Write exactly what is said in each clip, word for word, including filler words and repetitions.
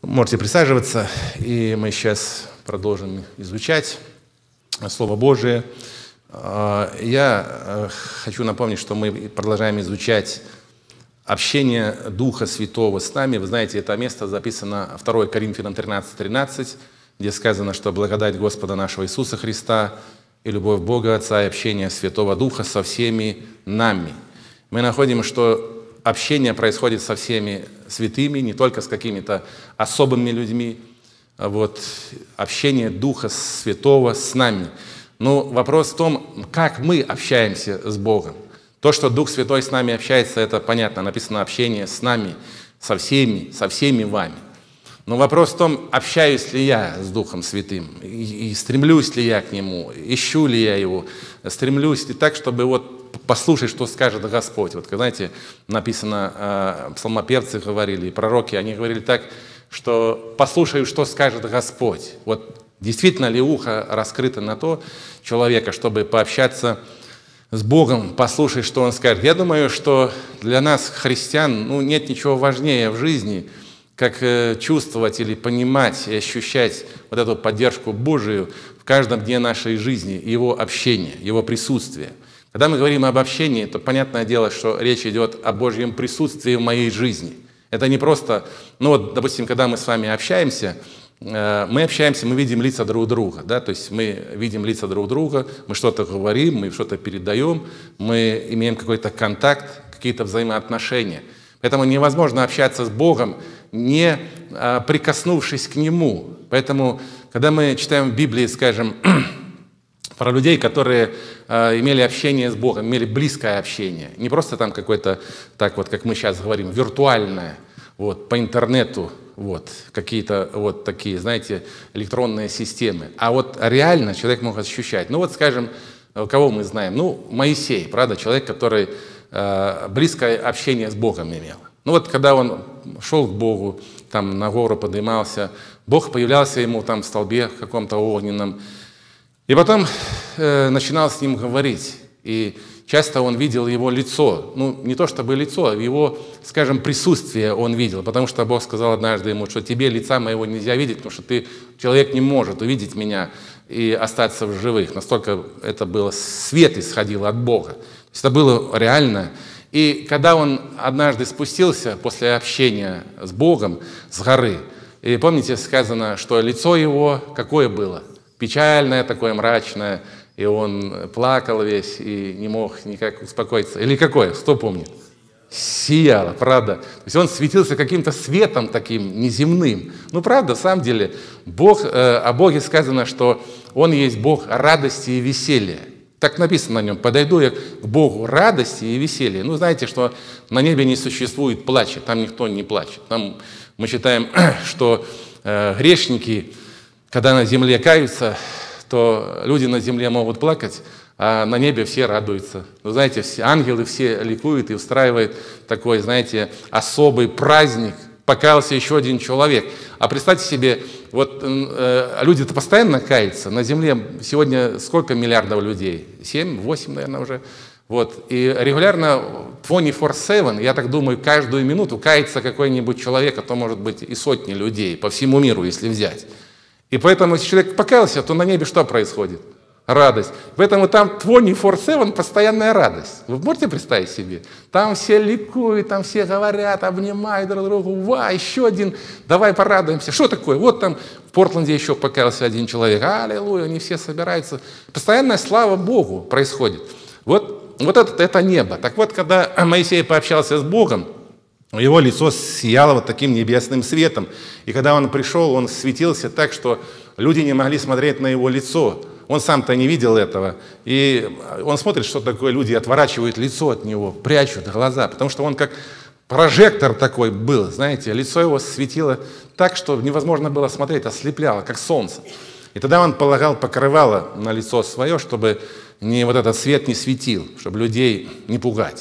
Можете присаживаться, и мы сейчас продолжим изучать Слово Божие. Я хочу напомнить, что мы продолжаем изучать общение Духа Святого с нами. Вы знаете, это место записано второе Коринфянам тринадцать тринадцать, где сказано, что благодать Господа нашего Иисуса Христа и любовь Бога Отца и общение Святого Духа со всеми нами. Мы находим, что общение происходит со всеми святыми, не только с какими-то особыми людьми. Вот, общение Духа Святого с нами. Но вопрос в том, как мы общаемся с Богом. То, что Дух Святой с нами общается, это понятно. Написано общение с нами, со всеми, со всеми вами. Но вопрос в том, общаюсь ли я с Духом Святым, и, и стремлюсь ли я к Нему, ищу ли я Его, стремлюсь ли так, чтобы вот послушать, что скажет Господь. Вот, знаете, написано, псалмопевцы говорили, и пророки, они говорили так, что послушаю, что скажет Господь. Вот действительно ли ухо раскрыто на то человека, чтобы пообщаться с Богом, послушать, что Он скажет. Я думаю, что для нас, христиан, ну, нет ничего важнее в жизни, как чувствовать или понимать и ощущать вот эту поддержку Божию в каждом дне нашей жизни, Его общения, Его присутствия. Когда мы говорим об общении, то понятное дело, что речь идет о Божьем присутствии в моей жизни. Это не просто, ну вот, допустим, когда мы с вами общаемся, мы общаемся, мы видим лица друг друга, да, то есть мы видим лица друг друга, мы что-то говорим, мы что-то передаем, мы имеем какой-то контакт, какие-то взаимоотношения. Поэтому невозможно общаться с Богом, не прикоснувшись к Нему. Поэтому, когда мы читаем в Библии, скажем, про людей, которые э, имели общение с Богом, имели близкое общение. Не просто там какое-то, так вот, как мы сейчас говорим, виртуальное, вот, по интернету, вот, какие-то вот такие, знаете, электронные системы. А вот реально человек мог ощущать. Ну вот, скажем, кого мы знаем? Ну, Моисей, правда, человек, который э, близкое общение с Богом имел. Ну вот, когда он шел к Богу, там на гору поднимался, Бог появлялся ему там в столбе каком-то огненном, и потом э, начинал с ним говорить, и часто он видел его лицо, ну не то чтобы лицо, а его, скажем, присутствие он видел, потому что Бог сказал однажды ему, что тебе лица моего нельзя видеть, потому что ты, человек не может увидеть меня и остаться в живых. Настолько это было, свет исходил от Бога. То есть это было реально. И когда он однажды спустился после общения с Богом с горы, и помните, сказано, что лицо его какое было? Печальное такое, мрачное, и он плакал весь и не мог никак успокоиться. Или какое? Кто помнит? Сияло, правда. То есть он светился каким-то светом таким неземным. Ну, правда, в самом деле, Бог, э, о Боге сказано, что Он есть Бог радости и веселья. Так написано на нем: «Подойду я к Богу радости и веселья». Ну, знаете, что на небе не существует плача, там никто не плачет. Там мы читаем, что э, грешники, когда на земле каются, то люди на земле могут плакать, а на небе все радуются. Вы знаете, все ангелы все ликуют и устраивают такой, знаете, особый праздник. Покаялся еще один человек. А представьте себе, вот э, люди-то постоянно каются. На земле сегодня сколько миллиардов людей? Семь, восемь, наверное, уже. Вот. И регулярно двадцать четыре семь, я так думаю, каждую минуту кается какой-нибудь человек, а то может быть и сотни людей по всему миру, если взять. И поэтому, если человек покаялся, то на небе что происходит? Радость. Поэтому там двадцать четыре семь постоянная радость. Вы можете представить себе? Там все ликуют, там все говорят, обнимают друг друга. Ва, еще один, давай порадуемся. Что такое? Вот там в Портленде еще покаялся один человек. Аллилуйя, они все собираются. Постоянная слава Богу происходит. Вот, вот это, это небо. Так вот, когда Моисей пообщался с Богом, его лицо сияло вот таким небесным светом. И когда он пришел, он светился так, что люди не могли смотреть на его лицо. Он сам-то не видел этого. И он смотрит, что такое, люди отворачивают лицо от него, прячут глаза, потому что он как прожектор такой был, знаете, лицо его светило так, что невозможно было смотреть, ослепляло, как солнце. И тогда он полагал покрывало на лицо свое, чтобы не, вот этот свет не светил, чтобы людей не пугать.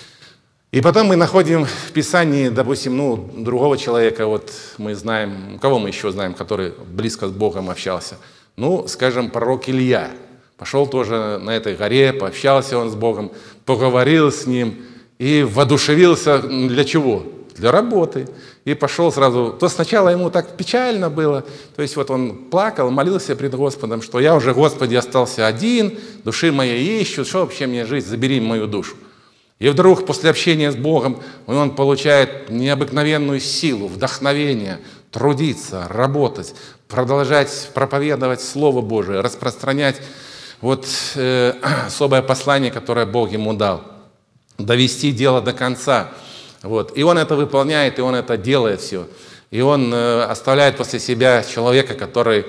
И потом мы находим в Писании, допустим, ну, другого человека, вот мы знаем, кого мы еще знаем, который близко с Богом общался. Ну, скажем, пророк Илья. Пошел тоже на этой горе, пообщался он с Богом, поговорил с Ним и воодушевился для чего? Для работы. и пошел сразу. То сначала ему так печально было, то есть вот он плакал, молился пред Господом, что я уже, Господи, остался один, души моей ищут, что вообще мне жить, забери мою душу. И вдруг после общения с Богом он получает необыкновенную силу, вдохновение, трудиться, работать, продолжать проповедовать Слово Божие, распространять вот э, особое послание, которое Бог ему дал, довести дело до конца. Вот. И он это выполняет, и он это делает все. И он э, оставляет после себя человека, который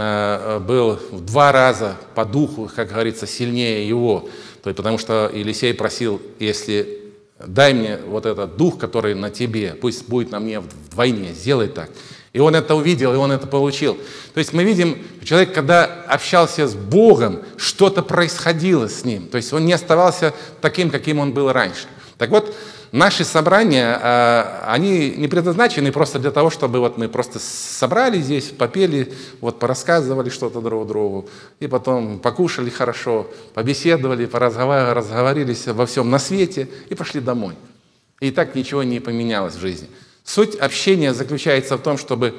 э, был в два раза по духу, как говорится, сильнее его. То есть, потому что Елисей просил, если дай мне вот этот дух, который на тебе, пусть будет на мне вдвойне, сделай так. И он это увидел, и он это получил. То есть мы видим, человек, когда общался с Богом, что-то происходило с ним. То есть он не оставался таким, каким он был раньше. Так вот, наши собрания, они не предназначены просто для того, чтобы вот мы просто собрались здесь, попели, вот порассказывали что-то друг другу, и потом покушали хорошо, побеседовали, поразговаривали, разговорились обо всем на свете и пошли домой. И так ничего не поменялось в жизни. Суть общения заключается в том, чтобы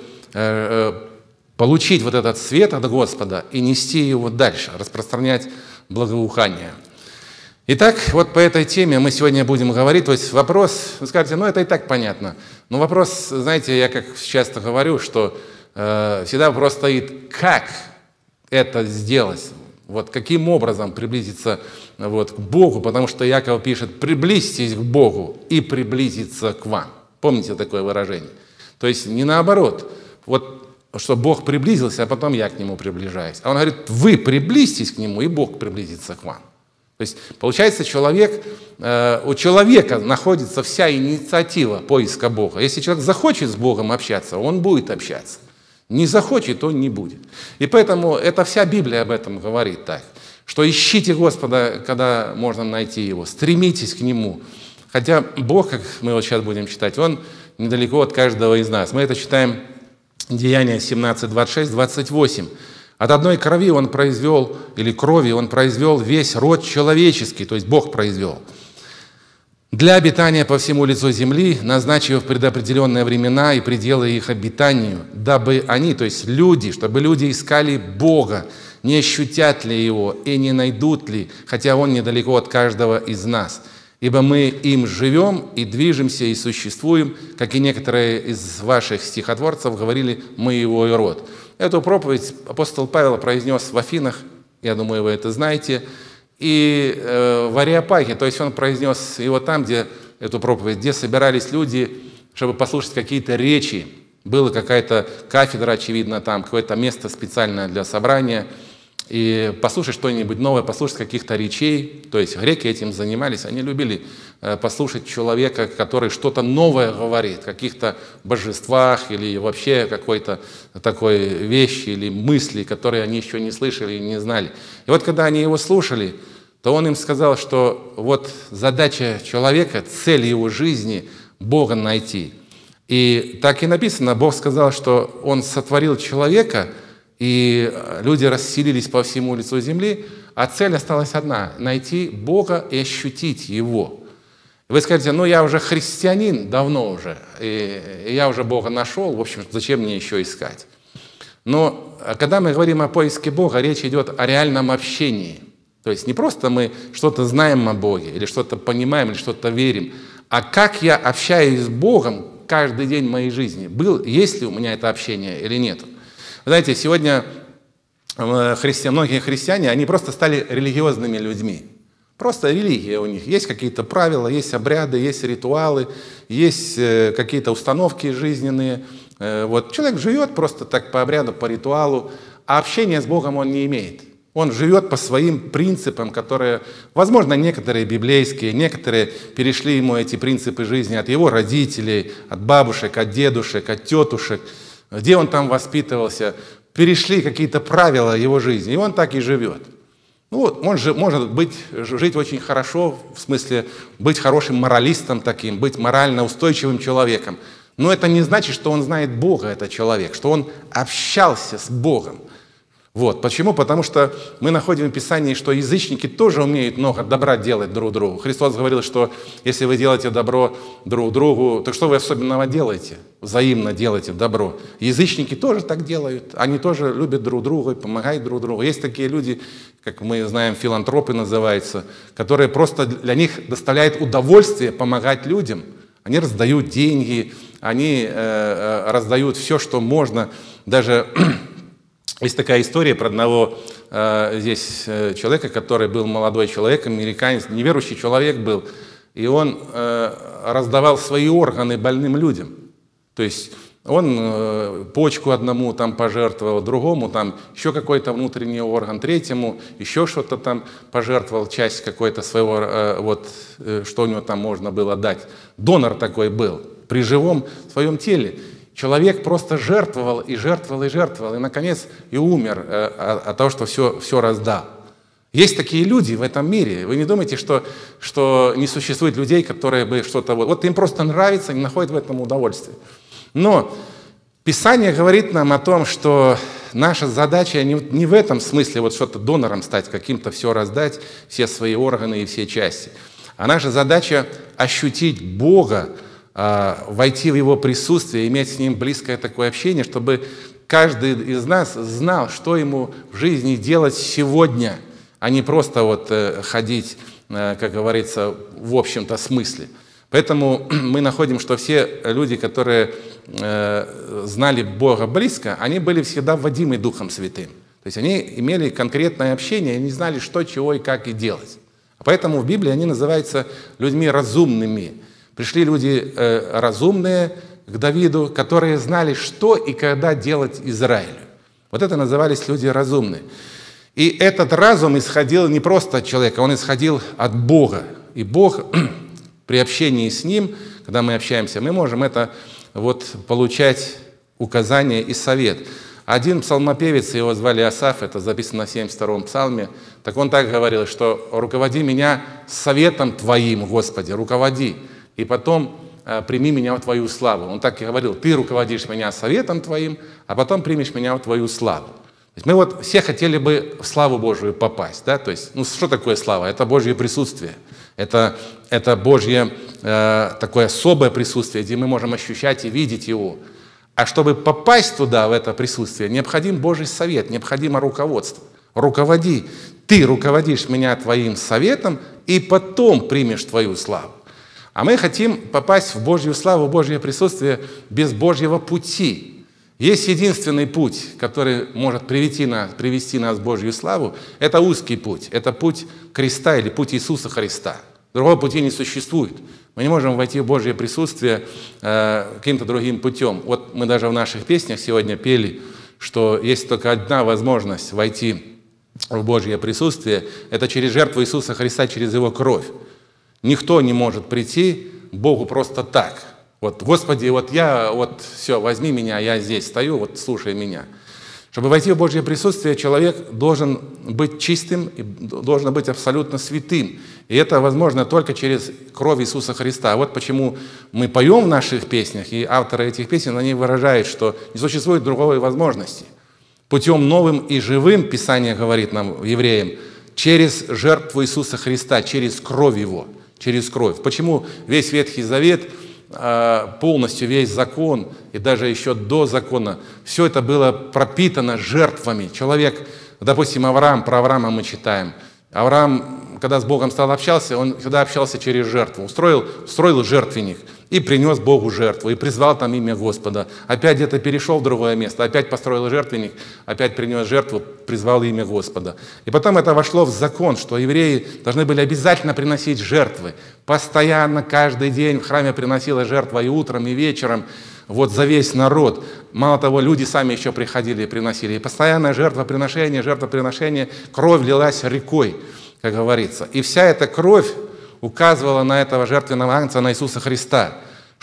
э, получить вот этот свет от Господа и нести его дальше, распространять благоухание. Итак, вот по этой теме мы сегодня будем говорить. То есть вопрос, вы скажете, ну это и так понятно. Но вопрос, знаете, я как часто говорю, что э, всегда вопрос стоит, как это сделать, вот каким образом приблизиться вот, к Богу, потому что Иаков пишет, приблизьтесь к Богу и приблизиться к вам. Помните такое выражение? То есть не наоборот, вот что Бог приблизился, а потом я к Нему приближаюсь. А Он говорит, вы приблизьтесь к Нему, и Бог приблизится к вам. То есть получается, человек, э, у человека находится вся инициатива поиска Бога. Если человек захочет с Богом общаться, он будет общаться. Не захочет, он не будет. И поэтому эта вся Библия об этом говорит так, что ищите Господа, когда можно найти Его, стремитесь к Нему. Хотя Бог, как мы вот сейчас будем читать, Он недалеко от каждого из нас. Мы это читаем Деяния семнадцать, двадцать шесть, двадцать восемь. От одной крови Он произвел, или крови Он произвел весь род человеческий, то есть Бог произвел, для обитания по всему лицу земли, назначив предопределенные времена и пределы их обитанию, дабы они, то есть люди, чтобы люди искали Бога, не ощутят ли Его и не найдут ли, хотя Он недалеко от каждого из нас. Ибо мы им живем и движемся и существуем, как и некоторые из ваших стихотворцев говорили, мы Его и род. Эту проповедь апостол Павел произнес в Афинах, я думаю, вы это знаете, и э, в Ареопаге, то есть он произнес его там, где эту проповедь, где собирались люди, чтобы послушать какие-то речи. Была какая-то кафедра, очевидно, там, какое-то место специальное для собрания, и послушать что-нибудь новое, послушать каких-то речей. То есть греки этим занимались, они любили послушать человека, который что-то новое говорит, о каких-то божествах или вообще какой-то такой вещи или мысли, которые они еще не слышали и не знали. И вот когда они его слушали, то он им сказал, что вот задача человека, цель его жизни – Бога найти. И так и написано, Бог сказал, что Он сотворил человека, и люди расселились по всему лицу земли, а цель осталась одна – найти Бога и ощутить Его. Вы скажете, ну я уже христианин давно уже, и я уже Бога нашел, в общем, зачем мне еще искать? Но когда мы говорим о поиске Бога, речь идет о реальном общении. То есть не просто мы что-то знаем о Боге, или что-то понимаем, или что-то верим, а как я общаюсь с Богом каждый день моей жизни. Был, есть ли у меня это общение или нет? Вы знаете, сегодня христи... многие христиане, они просто стали религиозными людьми. Просто религия у них. Есть какие-то правила, есть обряды, есть ритуалы, есть какие-то установки жизненные. Вот. Человек живет просто так по обряду, по ритуалу, а общения с Богом он не имеет. Он живет по своим принципам, которые, возможно, некоторые библейские, некоторые перешли ему эти принципы жизни от его родителей, от бабушек, от дедушек, от тетушек, где он там воспитывался, перешли какие-то правила его жизни, и он так и живет. Ну вот, он же может быть, жить очень хорошо, в смысле быть хорошим моралистом таким, быть морально устойчивым человеком. Но это не значит, что он знает Бога, этот человек, что он общался с Богом. Вот. Почему? Потому что мы находим в Писании, что язычники тоже умеют много добра делать друг другу. Христос говорил, что если вы делаете добро друг другу, то что вы особенного делаете? Взаимно делаете добро. Язычники тоже так делают. Они тоже любят друг друга, помогают друг другу. Есть такие люди, как мы знаем, филантропы называются, которые просто для них доставляет удовольствие помогать людям. Они раздают деньги, они э, раздают все, что можно, даже... Есть такая история про одного э, здесь э, человека, который был молодой человек, американец, неверующий человек был, и он э, раздавал свои органы больным людям. То есть он э, почку одному там пожертвовал, другому там еще какой-то внутренний орган, третьему еще что-то там пожертвовал, часть какой-то своего, э, вот, э, что у него там можно было дать. Донор такой был при живом своем теле. Человек просто жертвовал и жертвовал и жертвовал, и, наконец, и умер э, от того, что все, все раздал. Есть такие люди в этом мире. Вы не думайте, что, что не существует людей, которые бы что-то... Вот, вот им просто нравится, они находят в этом удовольствие. Но Писание говорит нам о том, что наша задача не, не в этом смысле вот что-то донором стать, каким-то все раздать, все свои органы и все части. А наша задача ощутить Бога, войти в Его присутствие, иметь с Ним близкое такое общение, чтобы каждый из нас знал, что ему в жизни делать сегодня, а не просто вот ходить, как говорится, в общем-то смысле. Поэтому мы находим, что все люди, которые знали Бога близко, они были всегда водимы Духом Святым. То есть они имели конкретное общение, они знали, что, чего и как и делать. Поэтому в Библии они называются людьми разумными. Пришли люди э, разумные к Давиду, которые знали, что и когда делать Израилю. Вот это назывались люди разумные. И этот разум исходил не просто от человека, он исходил от Бога. И Бог при общении с Ним, когда мы общаемся, мы можем это вот получать указания и совет. Один псалмопевец, его звали Асаф, это записано в семьдесят втором псалме, так он так говорил, что «руководи меня советом Твоим, Господи, руководи». И потом э, прими меня в Твою славу. Он так и говорил, ты руководишь меня советом Твоим, а потом примешь меня в Твою славу. То есть мы вот все хотели бы в славу Божию попасть. Да? То есть, ну что такое слава? Это Божье присутствие. Это, это Божье э, такое особое присутствие, где мы можем ощущать и видеть Его. А чтобы попасть туда, в это присутствие, необходим Божий совет, необходимо руководство. Руководи. Ты руководишь меня Твоим советом, и потом примешь Твою славу. А мы хотим попасть в Божью славу, в Божье присутствие без Божьего пути. Есть единственный путь, который может привести нас, привести нас в Божью славу. Это узкий путь. Это путь креста или путь Иисуса Христа. Другого пути не существует. Мы не можем войти в Божье присутствие э, каким-то другим путем. Вот мы даже в наших песнях сегодня пели, что есть только одна возможность войти в Божье присутствие. Это через жертву Иисуса Христа, через Его кровь. Никто не может прийти к Богу просто так. Вот, Господи, вот я, вот все, возьми меня, я здесь стою, вот слушай меня. Чтобы войти в Божье присутствие, человек должен быть чистым и должен быть абсолютно святым. И это возможно только через кровь Иисуса Христа. Вот почему мы поем в наших песнях, и авторы этих песен, они выражают, что не существует другой возможности. Путем новым и живым, Писание говорит нам, евреям, через жертву Иисуса Христа, через кровь Его. Через кровь. Почему весь Ветхий Завет, полностью весь закон, и даже еще до закона, все это было пропитано жертвами. Человек, допустим, Авраам, про Авраама мы читаем. Авраам, когда с Богом стал общаться, он всегда общался через жертву. Устроил, устроил жертвенник и принес Богу жертву, и призвал там имя Господа. Опять где-то перешел в другое место, опять построил жертвенник, опять принес жертву, призвал имя Господа. И потом это вошло в закон, что евреи должны были обязательно приносить жертвы. Постоянно, каждый день в храме приносила жертва и утром, и вечером, вот за весь народ. Мало того, люди сами еще приходили и приносили. И постоянное жертвоприношение, жертвоприношение, кровь лилась рекой, как говорится. И вся эта кровь указывала на этого жертвенного агнца, на Иисуса Христа,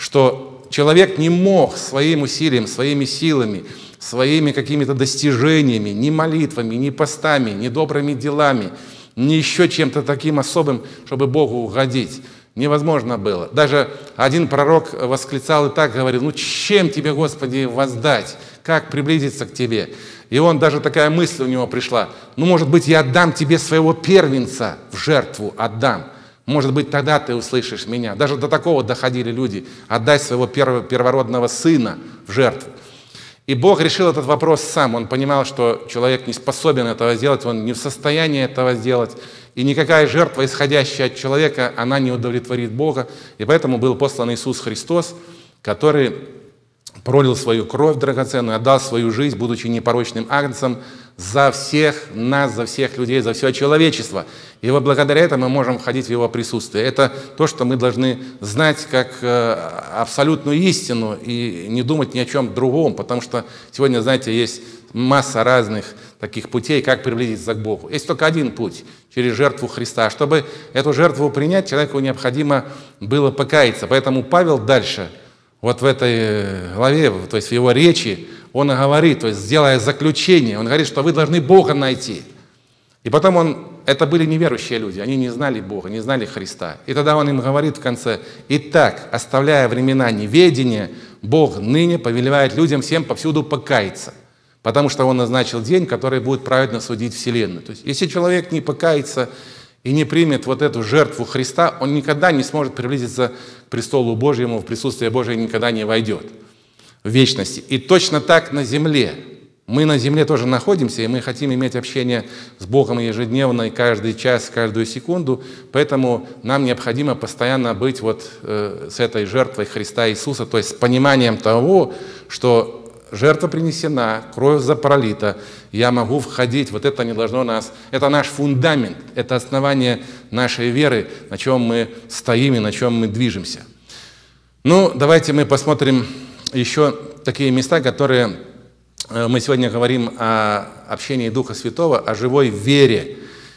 что человек не мог своим усилием, своими силами, своими какими-то достижениями, ни молитвами, ни постами, ни добрыми делами, ни еще чем-то таким особым, чтобы Богу угодить, Невозможно было. Даже один пророк восклицал и так говорил: ну чем тебе, Господи, воздать? Как приблизиться к тебе? И он, даже такая мысль у него пришла: ну, может быть, я отдам тебе своего первенца в жертву, отдам. Может быть, тогда ты услышишь меня. Даже до такого доходили люди: отдать своего первого, первородного сына в жертву. И Бог решил этот вопрос сам. Он понимал, что человек не способен этого сделать, он не в состоянии этого сделать. И никакая жертва, исходящая от человека, она не удовлетворит Бога. И поэтому был послан Иисус Христос, который пролил свою кровь драгоценную, отдал свою жизнь, будучи непорочным агнцем, за всех нас, за всех людей, за все человечество. И вот благодаря этому мы можем входить в Его присутствие. Это то, что мы должны знать как абсолютную истину и не думать ни о чем другом, потому что сегодня, знаете, есть масса разных таких путей, как приблизиться к Богу. Есть только один путь – через жертву Христа. Чтобы эту жертву принять, человеку необходимо было покаяться. Поэтому Павел дальше, вот в этой главе, то есть в его речи, он говорит, то есть сделая заключение, он говорит, что вы должны Бога найти. И потом он, это были неверующие люди, они не знали Бога, не знали Христа. И тогда он им говорит в конце: «Итак, оставляя времена неведения, Бог ныне повелевает людям всем повсюду покаяться, потому что Он назначил день, который будет праведно судить вселенную». То есть если человек не покается и не примет вот эту жертву Христа, он никогда не сможет приблизиться к престолу Божьему, в присутствие Божие никогда не войдет в вечности. И точно так на земле. Мы на земле тоже находимся, и мы хотим иметь общение с Богом ежедневно, и каждый час, каждую секунду. Поэтому нам необходимо постоянно быть вот э, с этой жертвой Христа Иисуса, то есть с пониманием того, что жертва принесена, кровь запролита, я могу входить, вот это не должно нас, это наш фундамент, это основание нашей веры, на чем мы стоим и на чем мы движемся. Ну, давайте мы посмотрим еще такие места, которые мы сегодня говорим о общении Духа Святого, о живой вере.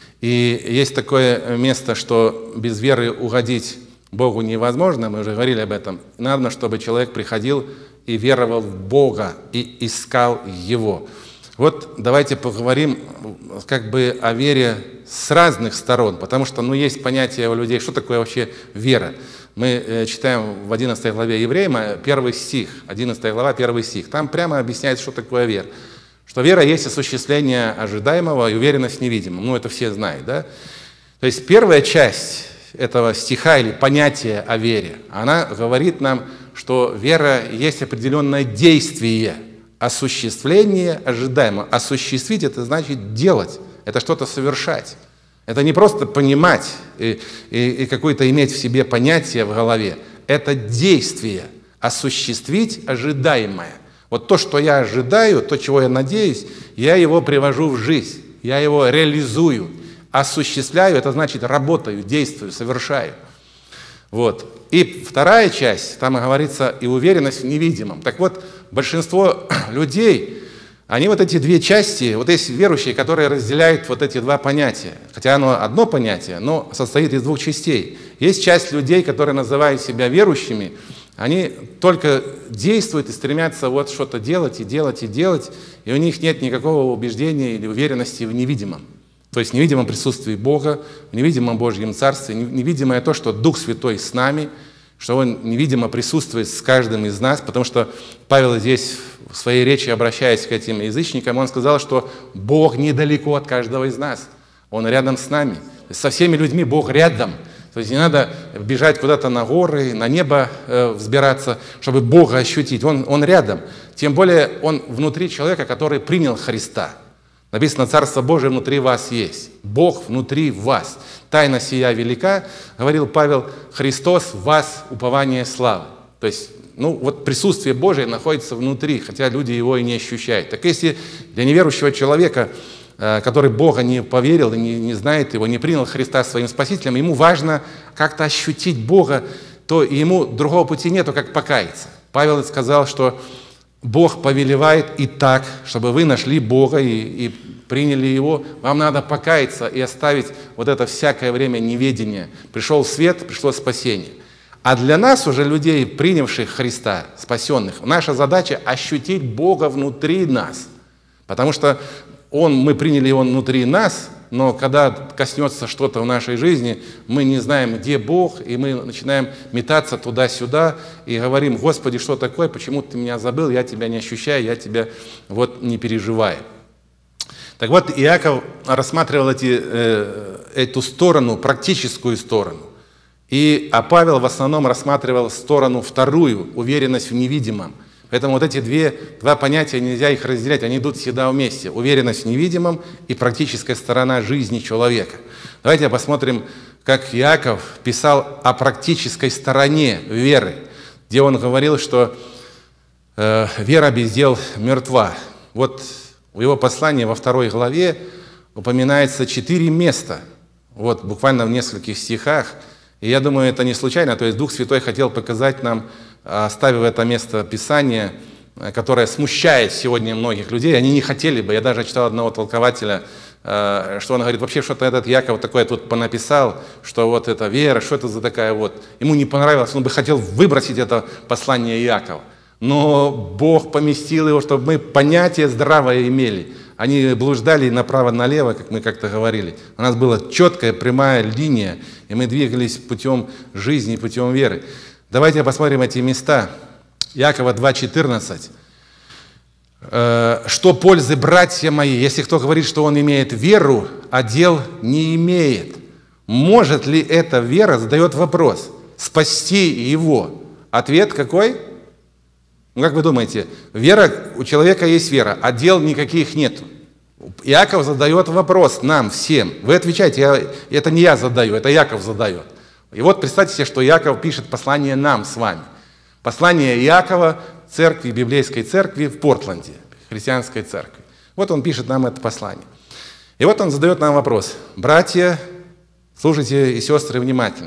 И есть такое место, что без веры угодить Богу невозможно, мы уже говорили об этом. Надо, чтобы человек приходил и веровал в Бога, и искал Его. Вот давайте поговорим как бы о вере с разных сторон, потому что ну, есть понятие у людей, что такое вообще вера. Мы читаем в одиннадцатой главе Евреям, первый стих, одиннадцатая глава, первый стих. Там прямо объясняется, что такое вера. Что вера есть осуществление ожидаемого и уверенность в невидимом. Ну, это все знают, да? То есть первая часть этого стиха или понятия о вере, она говорит нам, что вера есть определенное действие, осуществление ожидаемого. Осуществить – это значит делать, это что-то совершать. Это не просто понимать и, и, и какое-то иметь в себе понятие в голове. Это действие, осуществить ожидаемое. Вот то, что я ожидаю, то, чего я надеюсь, я его привожу в жизнь, я его реализую. Осуществляю, это значит работаю, действую, совершаю. Вот. И вторая часть, там говорится и уверенность в невидимом. Так вот, большинство людей, они вот эти две части, вот есть верующие, которые разделяют вот эти два понятия. Хотя оно одно понятие, но состоит из двух частей. Есть часть людей, которые называют себя верующими, они только действуют и стремятся вот что-то делать и делать и делать, и у них нет никакого убеждения или уверенности в невидимом. То есть в невидимом присутствии Бога, в невидимом Божьем Царстве, невидимое то, что Дух Святой с нами, что Он невидимо присутствует с каждым из нас, потому что Павел здесь в своей речи, обращаясь к этим язычникам, он сказал, что Бог недалеко от каждого из нас, Он рядом с нами. Со всеми людьми Бог рядом. То есть не надо бежать куда-то на горы, на небо э, взбираться, чтобы Бога ощутить. Он, он рядом. Тем более Он внутри человека, который принял Христа. Написано, Царство Божие внутри вас есть. Бог внутри вас. Тайна сия велика, говорил Павел, Христос в вас упование славы. То есть, ну вот присутствие Божие находится внутри, хотя люди его и не ощущают. Так если для неверующего человека, который Бога не поверил, и не, не знает его, не принял Христа своим Спасителем, ему важно как-то ощутить Бога, то ему другого пути нету, как покаяться. Павел сказал, что Бог повелевает и так, чтобы вы нашли Бога и, и приняли Его, вам надо покаяться и оставить вот это всякое время неведения. Пришел свет, пришло спасение. А для нас уже, людей, принявших Христа, спасенных, наша задача ощутить Бога внутри нас. Потому что Он, мы приняли Его внутри нас, но когда коснется что-то в нашей жизни, мы не знаем, где Бог, и мы начинаем метаться туда-сюда и говорим: Господи, что такое, почему ты меня забыл, я тебя не ощущаю, я тебя вот не переживаю. Так вот, Иаков рассматривал эти, э, эту сторону, практическую сторону, и, а Павел в основном рассматривал сторону вторую, уверенность в невидимом. Поэтому вот эти две, два понятия, нельзя их разделять, они идут всегда вместе. Уверенность в невидимом и практическая сторона жизни человека. Давайте посмотрим, как Иаков писал о практической стороне веры, где он говорил, что э, вера без дел мертва. Вот в его послании во второй главе упоминается четыре места, вот буквально в нескольких стихах. И я думаю, это не случайно, то есть Дух Святой хотел показать нам, оставив это место Писания, которое смущает сегодня многих людей. Они не хотели бы, я даже читал одного толкователя, что он говорит, вообще что-то этот Иаков такое тут понаписал, что вот это вера, что это за такая вот. Ему не понравилось, он бы хотел выбросить это послание Иакова. Но Бог поместил его, чтобы мы понятие здравое имели. Они блуждали направо-налево, как мы как-то говорили. У нас была четкая прямая линия, и мы двигались путем жизни, путем веры. Давайте посмотрим эти места. Иакова два четырнадцать. «Что пользы, братья мои, если кто говорит, что он имеет веру, а дел не имеет? Может ли эта вера, задает вопрос, спасти его?» Ответ какой? Ну, как вы думаете, вера, у человека есть вера, а дел никаких нет. Иаков задает вопрос нам всем. Вы отвечаете, я, это не я задаю, это Иаков задает. И вот представьте себе, что Иаков пишет послание нам с вами. Послание Иакова церкви, библейской церкви в Портленде, христианской церкви. Вот он пишет нам это послание. И вот он задает нам вопрос. Братья, слушайте и сестры внимательно.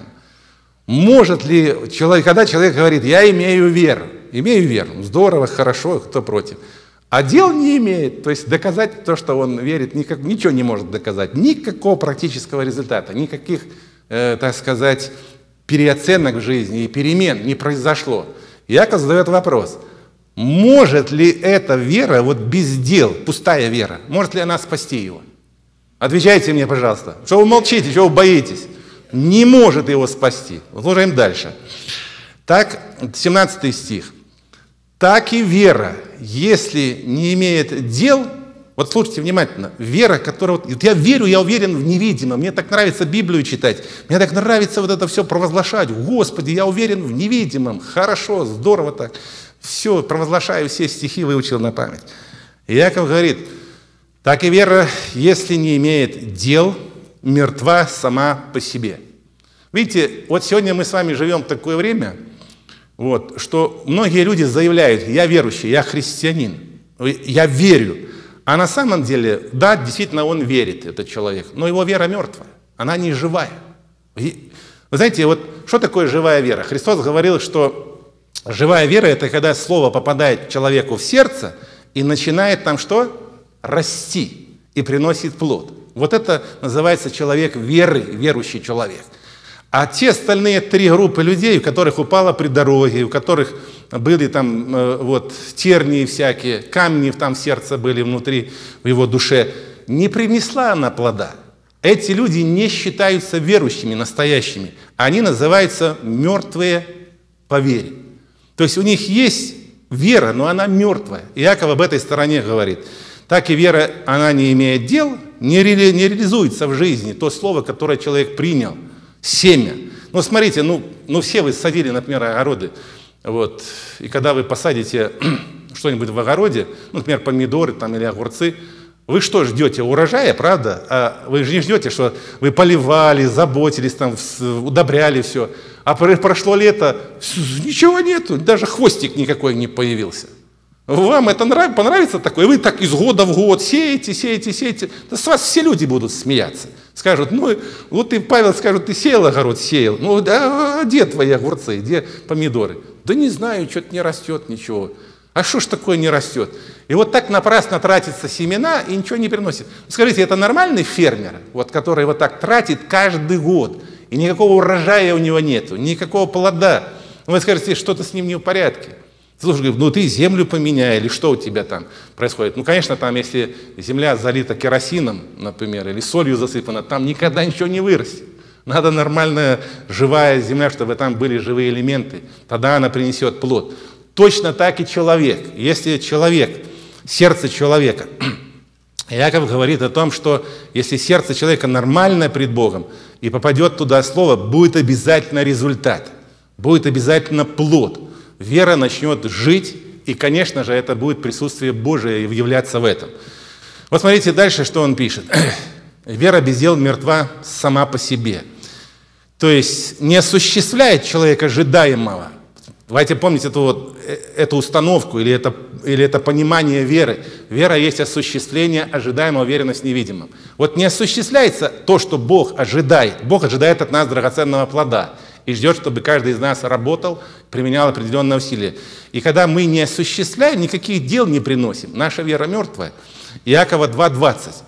Может ли человек, когда человек говорит, я имею веру, имею веру, здорово, хорошо, кто против, а дел не имеет, то есть доказать то, что он верит, никак, ничего не может доказать, никакого практического результата, никаких, э, так сказать, переоценок в жизни и перемен не произошло. Иаков задает вопрос, может ли эта вера, вот без дел, пустая вера, может ли она спасти его? Отвечайте мне, пожалуйста. Что вы молчите, что вы боитесь? Не может его спасти. Слушаем дальше. Так, семнадцатый стих. Так и вера, если не имеет дел, вот слушайте внимательно, вера, которая, вот я верю, я уверен в невидимом, мне так нравится Библию читать, мне так нравится вот это все провозглашать, Господи, я уверен в невидимом, хорошо, здорово так, все, провозглашаю, все стихи выучил на память. И Иаков говорит, так и вера, если не имеет дел, мертва сама по себе. Видите, вот сегодня мы с вами живем в такое время, вот, что многие люди заявляют, я верующий, я христианин, я верю. А на самом деле, да, действительно он верит, этот человек, но его вера мертвая, она не живая. И, вы знаете, вот что такое живая вера? Христос говорил, что живая вера – это когда слово попадает человеку в сердце и начинает там что? Расти и приносит плод. Вот это называется человек веры, верующий человек. А те остальные три группы людей, у которых упало при дороге, у которых были там э, вот, тернии всякие, камни там в сердце были внутри, в его душе, не принесла она плода. Эти люди не считаются верующими, настоящими. Они называются мертвые по вере. То есть у них есть вера, но она мертвая. Иаков об этой стороне говорит. Так и вера, она не имеет дел, не, ре, не реализуется в жизни то слово, которое человек принял. Семя. Ну, смотрите, ну, ну все вы садили, например, огороды. Вот, и когда вы посадите что-нибудь в огороде, ну, например, помидоры там, или огурцы, вы что ждете? Урожая, правда? А вы же не ждете, что вы поливали, заботились, там, удобряли все. А прошло лето, ничего нету, даже хвостик никакой не появился. Вам это нрав... понравится такое? Вы так из года в год сеете, сеете, сеете. Да с вас все люди будут смеяться. Скажут, ну, вот ты, Павел, скажут, ты сеял огород, сеял. Ну, да, а где твои огурцы, где помидоры? Да не знаю, что-то не растет ничего. А что ж такое не растет? И вот так напрасно тратятся семена и ничего не приносит. Скажите, это нормальный фермер, вот, который вот так тратит каждый год, и никакого урожая у него нету, никакого плода? Вы скажете, что-то с ним не в порядке. Слушай, ну ты землю поменяй, или что у тебя там происходит? Ну, конечно, там, если земля залита керосином, например, или солью засыпана, там никогда ничего не вырастет. Надо нормальная живая земля, чтобы там были живые элементы. Тогда она принесет плод. Точно так и человек. Если человек, сердце человека, Иаков говорит о том, что если сердце человека нормальное пред Богом и попадет туда слово, будет обязательно результат, будет обязательно плод. Вера начнет жить, и, конечно же, это будет присутствие Божие являться в этом. Вот смотрите дальше, что он пишет. Вера без дел мертва сама по себе. То есть не осуществляет человек ожидаемого. Давайте помнить эту, вот, эту установку или это, или это понимание веры. Вера есть осуществление ожидаемого, уверенность в невидимом. Вот не осуществляется то, что Бог ожидает. Бог ожидает от нас драгоценного плода и ждет, чтобы каждый из нас работал, применял определенное усилие. И когда мы не осуществляем, никаких дел не приносим, наша вера мертвая. Иакова два двадцать.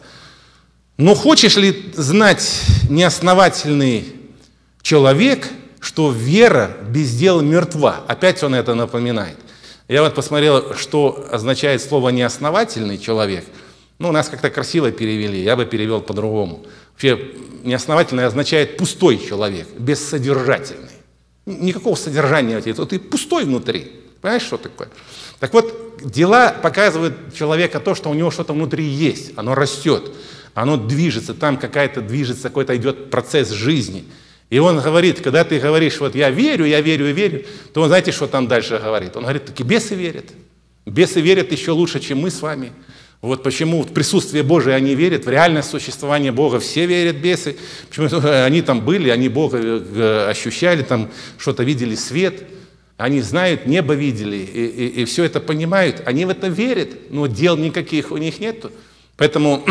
Но хочешь ли знать, неосновательный человек, что вера без дел мертва? Опять он это напоминает. Я вот посмотрел, что означает слово «неосновательный человек». Ну, у нас как-то красиво перевели, я бы перевел по-другому. Вообще, неосновательный означает пустой человек, бессодержательный. Никакого содержания. Ты пустой внутри. Понимаешь, что такое? Так вот, дела показывают человека то, что у него что-то внутри есть. Оно растет, оно движется, там какая-то движется, какой-то идет процесс жизни. И он говорит, когда ты говоришь, вот я верю, я верю и верю, то он, знаете, что там дальше говорит? Он говорит, таки бесы верят. Бесы верят еще лучше, чем мы с вами. Вот почему в присутствие Божие они верят, в реальное существование Бога все верят, бесы. Почему они там были, они Бога ощущали, там что-то видели, свет. Они знают, небо видели, и, и, и все это понимают. Они в это верят, но дел никаких у них нету. Поэтому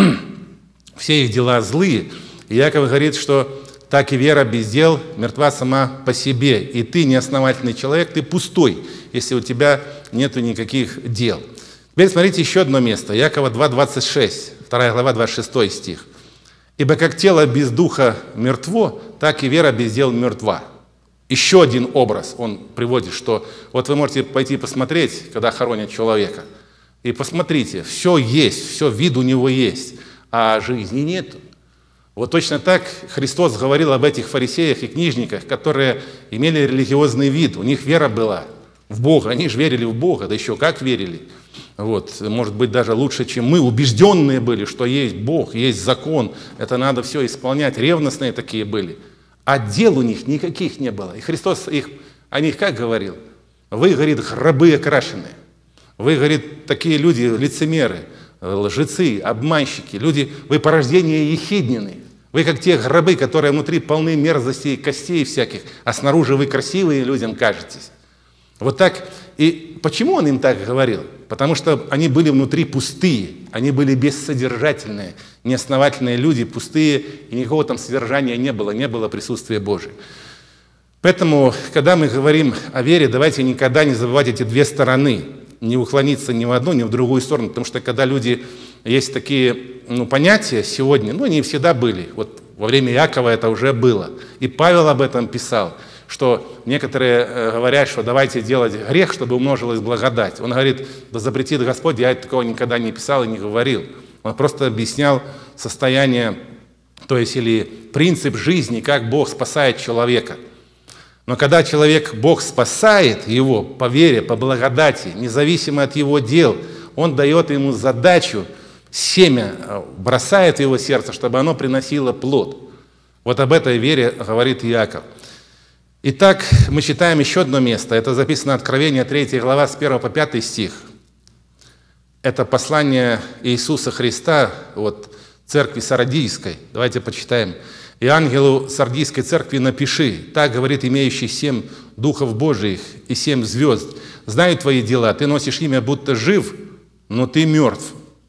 все их дела злые. И Иаков говорит, что так и вера без дел мертва сама по себе. И ты неосновательный человек, ты пустой, если у тебя нету никаких дел. Теперь смотрите еще одно место. Иакова два двадцать шесть, вторая глава, двадцать шестой стих. «Ибо как тело без духа мертво, так и вера без дел мертва». Еще один образ он приводит, что вот вы можете пойти посмотреть, когда хоронят человека, и посмотрите, все есть, все, вид у него есть, а жизни нет. Вот точно так Христос говорил об этих фарисеях и книжниках, которые имели религиозный вид, у них вера была в Бога, они же верили в Бога, да еще как верили. Вот, может быть, даже лучше, чем мы, убежденные были, что есть Бог, есть закон, это надо все исполнять, ревностные такие были. А дел у них никаких не было. И Христос их, о них как говорил? Вы, говорит, гробы окрашенные. Вы, говорит, такие люди, лицемеры, лжецы, обманщики, люди, вы порождение ехиднины. Вы как те гробы, которые внутри полны мерзостей, костей всяких, а снаружи вы красивые людям кажетесь. Вот так. И почему он им так говорил? Потому что они были внутри пустые, они были бессодержательные, неосновательные люди, пустые, и никакого там содержания не было, не было присутствия Божия. Поэтому, когда мы говорим о вере, давайте никогда не забывать эти две стороны, не уклониться ни в одну, ни в другую сторону, потому что когда люди, есть такие ну, понятия сегодня, ну, они всегда были, вот во время Иакова это уже было, и Павел об этом писал, что некоторые э, говорят, что давайте делать грех, чтобы умножилась благодать. Он говорит, да запретит Господь, я такого никогда не писал и не говорил. Он просто объяснял состояние, то есть или принцип жизни, как Бог спасает человека. Но когда человек, Бог спасает его по вере, по благодати, независимо от его дел, Он дает ему задачу, семя бросает в его сердце, чтобы оно приносило плод. Вот об этой вере говорит Иаков. Итак, мы читаем еще одно место. Это записано Откровение, третья глава, с первого по пятый стих. Это послание Иисуса Христа вот, церкви Сардийской. Давайте почитаем. «И ангелу Сардийской церкви напиши, так говорит имеющий семь духов Божиих и семь звезд. Знаю твои дела, ты носишь имя, будто жив, но ты мертв.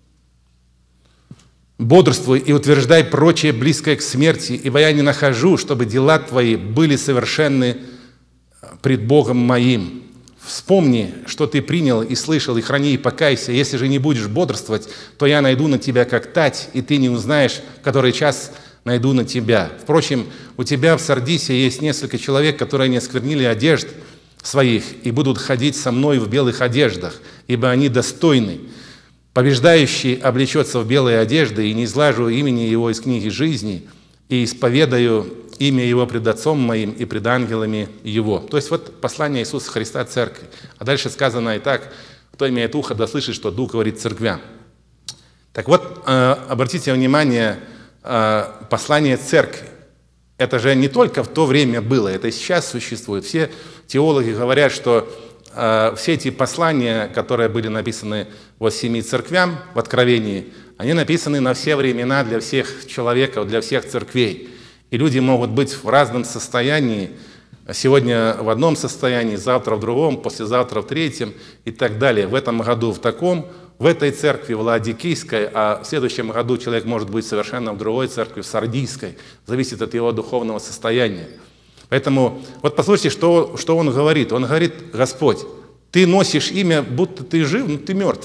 Бодрствуй и утверждай прочее близкое к смерти, ибо я не нахожу, чтобы дела твои были совершенны пред Богом моим. Вспомни, что ты принял и слышал, и храни, и покайся. Если же не будешь бодрствовать, то я найду на тебя как тать, и ты не узнаешь, в который час найду на тебя. Впрочем, у тебя в Сардисе есть несколько человек, которые не осквернили одежд, своих и будут ходить со мной в белых одеждах, ибо они достойны. Побеждающий облечется в белые одежды, и не излажу имени его из книги жизни, и исповедаю имя его пред Отцом моим и пред ангелами его». То есть вот послание Иисуса Христа церкви. А дальше сказано и так: «Кто имеет ухо, да слышит, что Дух говорит церквям». Так вот, обратите внимание, послание церкви. Это же не только в то время было, это и сейчас существует. Все теологи говорят, что э, все эти послания, которые были написаны вот семи церквям в Откровении, они написаны на все времена для всех человеков, для всех церквей. И люди могут быть в разном состоянии. Сегодня в одном состоянии, завтра в другом, послезавтра в третьем и так далее. В этом году в таком, в этой церкви, в Лаодикийской, а в следующем году человек может быть совершенно в другой церкви, в Сардийской. Зависит от его духовного состояния. Поэтому вот послушайте, что, что он говорит. Он говорит: Господь, ты носишь имя, будто ты жив, но ты мертв.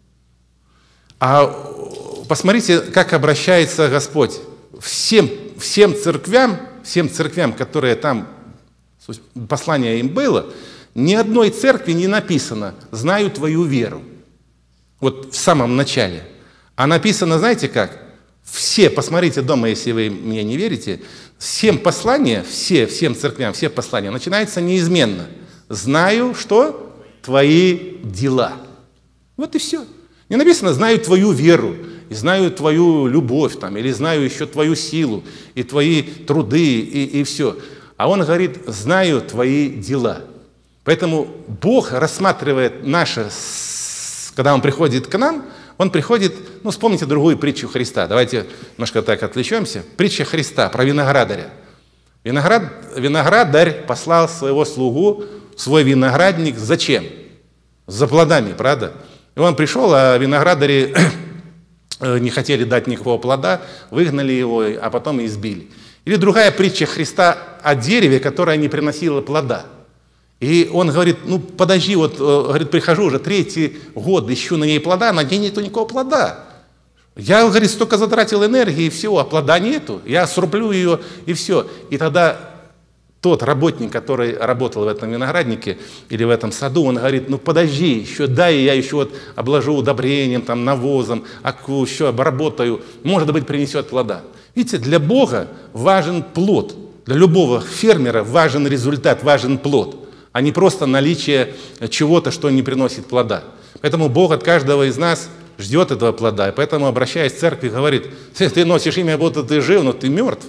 А посмотрите, как обращается Господь всем, всем церквям, всем церквям, которые там, послание им было, ни одной церкви не написано «знаю твою веру». Вот в самом начале. А написано, знаете как? Все, посмотрите дома, если вы мне не верите, всем послания, все, всем церквям, все послания начинаются неизменно. «Знаю, что? Твои дела». Вот и все. Не написано «знаю твою веру», и «знаю твою любовь», там, или «знаю еще твою силу», и твои труды, и, и все. А он говорит: «знаю твои дела». Поэтому Бог рассматривает наше, когда Он приходит к нам, Он приходит, ну, вспомните другую притчу Христа. Давайте немножко так отвлечемся. Притча Христа про виноградаря. Виноград, виноградарь послал своего слугу в свой виноградник. Зачем? За плодами, правда? И он пришел, а виноградари не хотели дать никакого плода, выгнали его, а потом избили. Или другая притча Христа о дереве, которое не приносило плода. И он говорит: ну подожди, вот, говорит, прихожу уже третий год, ищу на ней плода, на ней нету никакого плода. Я, говорит, столько затратил энергии, и все, а плода нету. Я срублю ее, и все. И тогда тот работник, который работал в этом винограднике или в этом саду, он говорит: ну подожди, еще дай я еще вот обложу удобрением, там, навозом, еще обработаю, может быть, принесет плода. Видите, для Бога важен плод. Для любого фермера важен результат, важен плод, а не просто наличие чего-то, что не приносит плода. Поэтому Бог от каждого из нас ждет этого плода. И поэтому, обращаясь к церкви, говорит: ты носишь имя, будто ты жив, но ты мертв.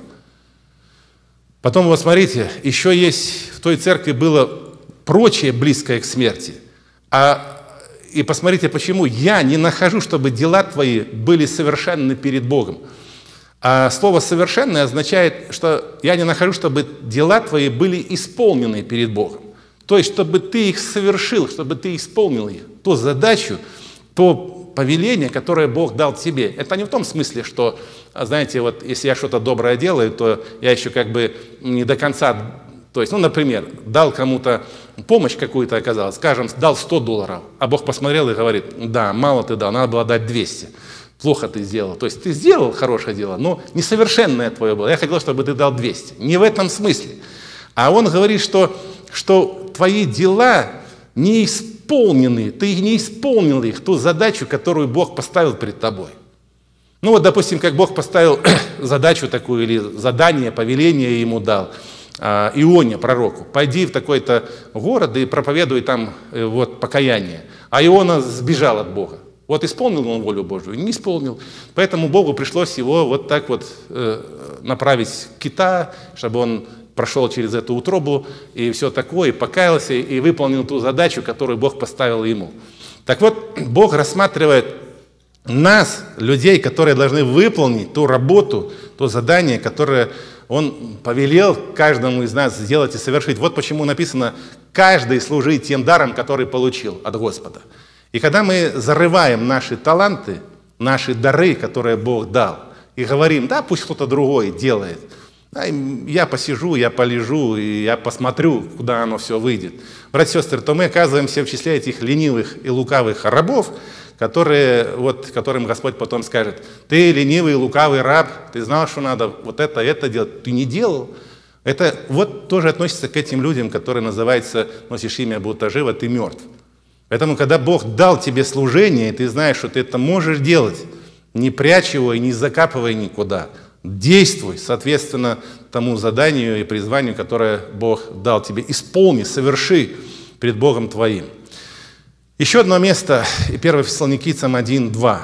Потом, вот смотрите, еще есть в той церкви было прочее, близкое к смерти. А, и посмотрите, почему. Я не нахожу, чтобы дела твои были совершенны перед Богом. А слово «совершенное» означает, что я не нахожу, чтобы дела твои были исполнены перед Богом. То есть, чтобы ты их совершил, чтобы ты исполнил их, ту задачу, то повеление, которое Бог дал тебе. Это не в том смысле, что, знаете, вот если я что-то доброе делаю, то я еще как бы не до конца, то есть, ну, например, дал кому-то помощь какую-то оказалось, скажем, дал сто долларов, а Бог посмотрел и говорит: да, мало ты дал, надо было дать двести. Плохо ты сделал. То есть ты сделал хорошее дело, но несовершенное твое было. Я хотел, чтобы ты дал двести. Не в этом смысле. А он говорит, что, что твои дела не исполнены, ты не исполнил их, ту задачу, которую Бог поставил перед тобой. Ну вот, допустим, как Бог поставил задачу такую, или задание, повеление ему дал, Ионе, пророку: пойди в такой-то город и проповедуй там вот, покаяние. А Иона сбежал от Бога. Вот исполнил он волю Божию? Не исполнил. Поэтому Богу пришлось его вот так вот э, направить в Китай, чтобы он прошел через эту утробу и все такое, и покаялся, и выполнил ту задачу, которую Бог поставил ему. Так вот, Бог рассматривает нас, людей, которые должны выполнить ту работу, то задание, которое Он повелел каждому из нас сделать и совершить. Вот почему написано: каждый служит тем даром, который получил от Господа. И когда мы зарываем наши таланты, наши дары, которые Бог дал, и говорим: да, пусть кто-то другой делает, да, я посижу, я полежу, и я посмотрю, куда оно все выйдет, братья и сестры, то мы оказываемся в числе этих ленивых и лукавых рабов, которые, вот, которым Господь потом скажет: ты ленивый и лукавый раб, ты знал, что надо вот это, это делать, ты не делал. Это вот тоже относится к этим людям, которые называются, носишь имя, будто живо, ты мертв. Поэтому, когда Бог дал тебе служение, и ты знаешь, что ты это можешь делать, не прячь его и не закапывай никуда. Действуй, соответственно, тому заданию и призванию, которое Бог дал тебе. Исполни, соверши перед Богом твоим. Еще одно место, первое Фессалоникийцам один, два.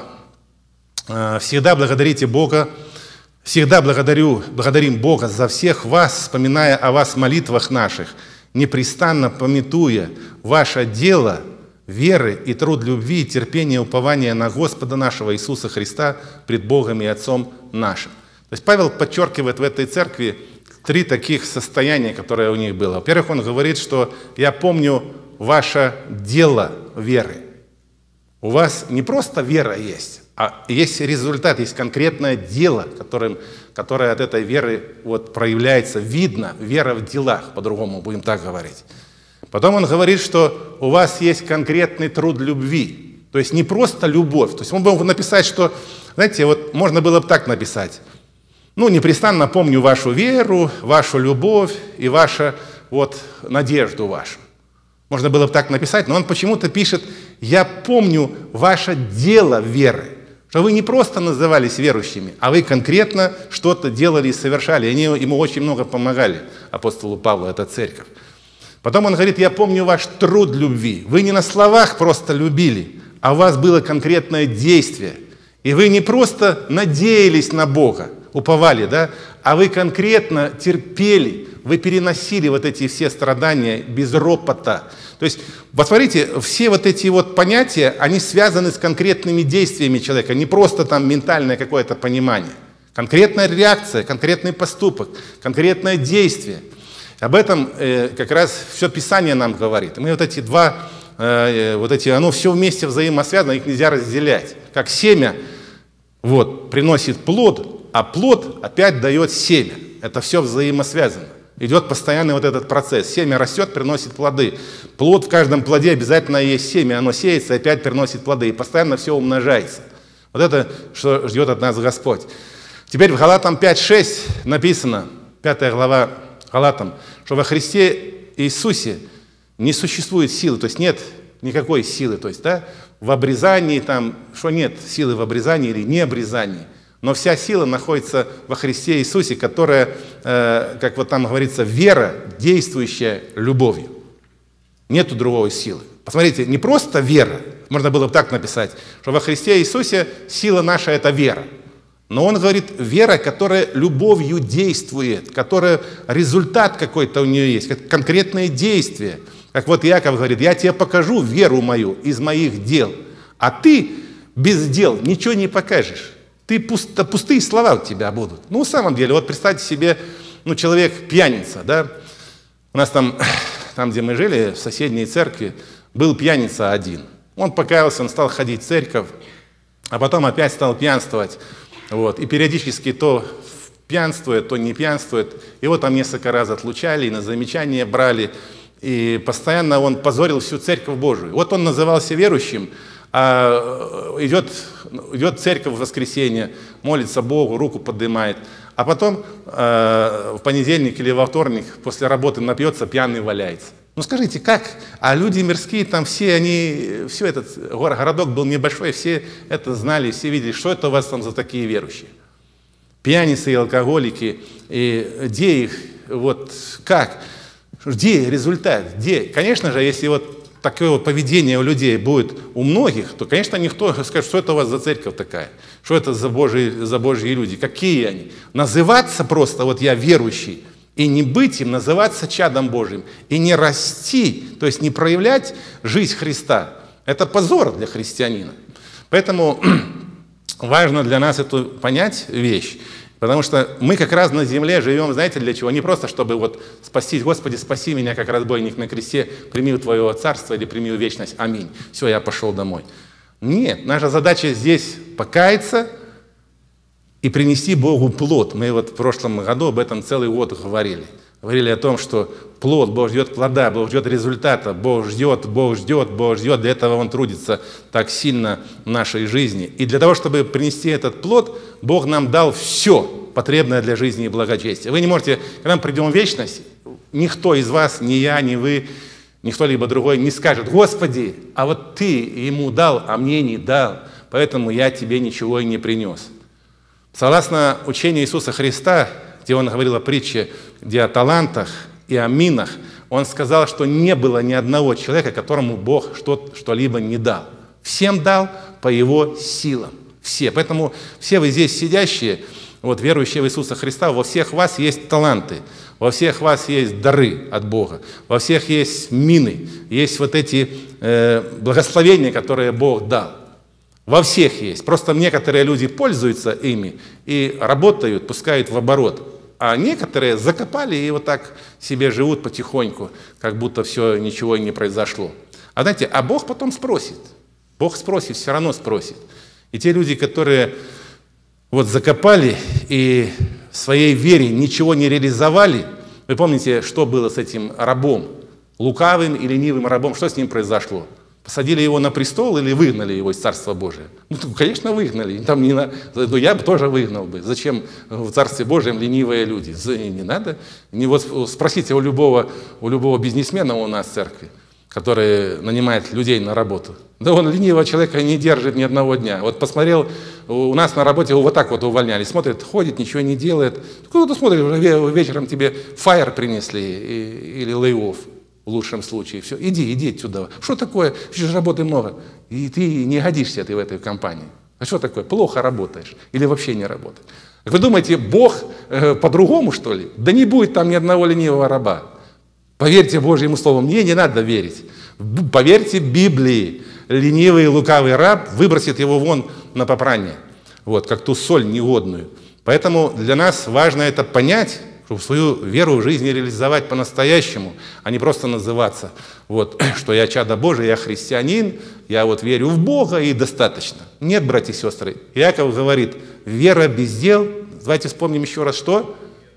«Всегда благодарите Бога, всегда благодарю, благодарим Бога за всех вас, вспоминая о вас в молитвах наших, непрестанно памятуя ваше дело веры и труд любви, терпения, упования на Господа нашего Иисуса Христа пред Богом и Отцом нашим». То есть Павел подчеркивает в этой церкви три таких состояния, которые у них было. Во-первых, он говорит, что «я помню ваше дело веры». У вас не просто вера есть, а есть результат, есть конкретное дело, которым, которое от этой веры вот проявляется, видно, вера в делах, по-другому будем так говорить. Потом он говорит, что у вас есть конкретный труд любви, то есть не просто любовь. То есть он мог написать, что, знаете, вот можно было бы так написать, ну, непрестанно помню вашу веру, вашу любовь и вашу вот надежду вашу. Можно было бы так написать, но он почему-то пишет, я помню ваше дело веры. Что вы не просто назывались верующими, а вы конкретно что-то делали и совершали. И они ему очень много помогали, апостолу Павлу, это церковь. Потом он говорит, я помню ваш труд любви. Вы не на словах просто любили, а у вас было конкретное действие. И вы не просто надеялись на Бога, уповали, да, а вы конкретно терпели, вы переносили вот эти все страдания без ропота. То есть, вот смотрите, все вот эти вот понятия, они связаны с конкретными действиями человека, не просто там ментальное какое-то понимание. Конкретная реакция, конкретный поступок, конкретное действие. Об этом э, как раз все Писание нам говорит. Мы вот эти два, э, вот эти, оно все вместе взаимосвязано, их нельзя разделять. Как семя вот, приносит плод, а плод опять дает семя. Это все взаимосвязано. Идет постоянный вот этот процесс. Семя растет, приносит плоды. Плод в каждом плоде обязательно есть семя. Оно сеется и опять приносит плоды. И постоянно все умножается. Вот это, что ждет от нас Господь. Теперь в Галатам пять шесть написано, пятая глава Галатам, что во Христе Иисусе не существует силы, то есть нет никакой силы. То есть, да, в обрезании, там, что нет силы в обрезании или не обрезании. Но вся сила находится во Христе Иисусе, которая, э, как вот там говорится, вера, действующая любовью. Нету другой силы. Посмотрите, не просто вера, можно было бы так написать, что во Христе Иисусе сила наша – это вера. Но он говорит, вера, которая любовью действует, которая результат какой-то у нее есть, как конкретные действия. Как вот Иаков говорит, я тебе покажу веру мою из моих дел, а ты без дел ничего не покажешь. Ты пусто, пустые слова у тебя будут. Ну, на самом деле, вот представьте себе, ну, человек пьяница, да. У нас там, там, где мы жили, в соседней церкви, был пьяница один. Он покаялся, он стал ходить в церковь, а потом опять стал пьянствовать. Вот. И периодически то пьянствует, то не пьянствует. Его там несколько раз отлучали, и на замечания брали. И постоянно он позорил всю церковь Божию. Вот он назывался верующим, а идет, идет в церковь в воскресенье, молится Богу, руку поднимает, а потом э, в понедельник или во вторник после работы напьется, пьяный валяется. Ну скажите, как? А люди мирские там все, они, все этот городок был небольшой, все это знали, все видели, что это у вас там за такие верующие. Пьяницы и алкоголики, и где их, вот как? Где результат? Где? Конечно же, если вот такое вот поведение у людей будет у многих, то, конечно, никто скажет, что это у вас за церковь такая, что это за Божьи, за Божьи люди, какие они. Называться просто, вот я верующий, и не быть им, называться чадом Божьим, и не расти, то есть не проявлять жизнь Христа, это позор для христианина. Поэтому важно для нас эту понять вещь, потому что мы как раз на земле живем, знаете, для чего? Не просто, чтобы вот спастись, Господи, спаси меня, как разбойник на кресте, прими в Твое царство или прими в вечность, аминь. Все, я пошел домой. Нет, наша задача здесь покаяться и принести Богу плод. Мы вот в прошлом году об этом целый год говорили. Говорили о том, что плод, Бог ждет плода, Бог ждет результата, Бог ждет, Бог ждет, Бог ждет. Для этого Он трудится так сильно в нашей жизни. И для того, чтобы принести этот плод, Бог нам дал все потребное для жизни и благочестия. Вы не можете, когда мы придем в вечность, никто из вас, ни я, ни вы, ни кто-либо другой не скажет: Господи, а вот Ты ему дал, а мне не дал, поэтому я тебе ничего и не принес. Согласно учению Иисуса Христа, где Он говорил о притче, где о талантах и о минах, Он сказал, что не было ни одного человека, которому Бог что-либо не дал. Всем дал по Его силам. Все. Поэтому все вы здесь сидящие, вот, верующие в Иисуса Христа, во всех вас есть таланты, во всех вас есть дары от Бога, во всех есть мины, есть вот эти э, благословения, которые Бог дал. Во всех есть. Просто некоторые люди пользуются ими и работают, пускают в оборот. А некоторые закопали и вот так себе живут потихоньку, как будто все, ничего и не произошло. А знаете, а Бог потом спросит. Бог спросит, все равно спросит. И те люди, которые вот закопали и в своей вере ничего не реализовали, вы помните, что было с этим рабом, лукавым и ленивым рабом, что с ним произошло? Посадили его на престол или выгнали его из Царства Божия? Ну, конечно, выгнали. Там не на... ну, я бы тоже выгнал бы. Зачем в Царстве Божьем ленивые люди? Не надо. Не вот спросите у любого, у любого бизнесмена у нас в церкви, который нанимает людей на работу. Да он ленивого человека не держит ни одного дня. Вот посмотрел, у нас на работе его вот так вот увольняли. Смотрит, ходит, ничего не делает. Куда ты смотришь, уже вечером тебе фаер принесли или лей-офф. В лучшем случае. Все, иди, иди отсюда. Что такое? Еще работы много. И ты не годишься ты в этой компании. А что такое? Плохо работаешь. Или вообще не работаешь. Вы думаете, Бог э, по-другому, что ли? Да не будет там ни одного ленивого раба. Поверьте Божьему Слову. Мне не надо верить. Поверьте Библии. Ленивый и лукавый раб выбросит его вон на попрание. Вот, как ту соль негодную. Поэтому для нас важно это понять, чтобы свою веру в жизни реализовать по-настоящему, а не просто называться, вот, что я чадо Божие, я христианин, я вот верю в Бога и достаточно. Нет, братья и сестры, Иаков говорит, вера без дел, давайте вспомним еще раз, что?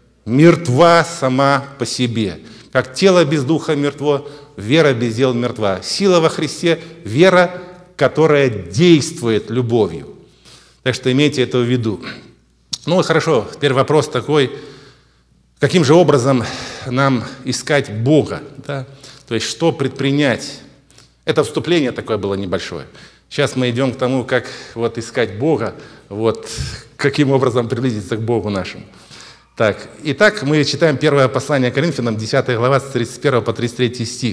Мертва сама по себе. Как тело без духа мертво, вера без дел мертва. Сила во Христе – вера, которая действует любовью. Так что имейте это в виду. Ну, хорошо, теперь вопрос такой, каким же образом нам искать Бога? Да? То есть, что предпринять? Это вступление такое было небольшое. Сейчас мы идем к тому, как вот искать Бога, вот, каким образом приблизиться к Богу нашему. Так, итак, мы читаем первое послание Коринфянам, десятая глава, с тридцать первого по тридцать третий стих.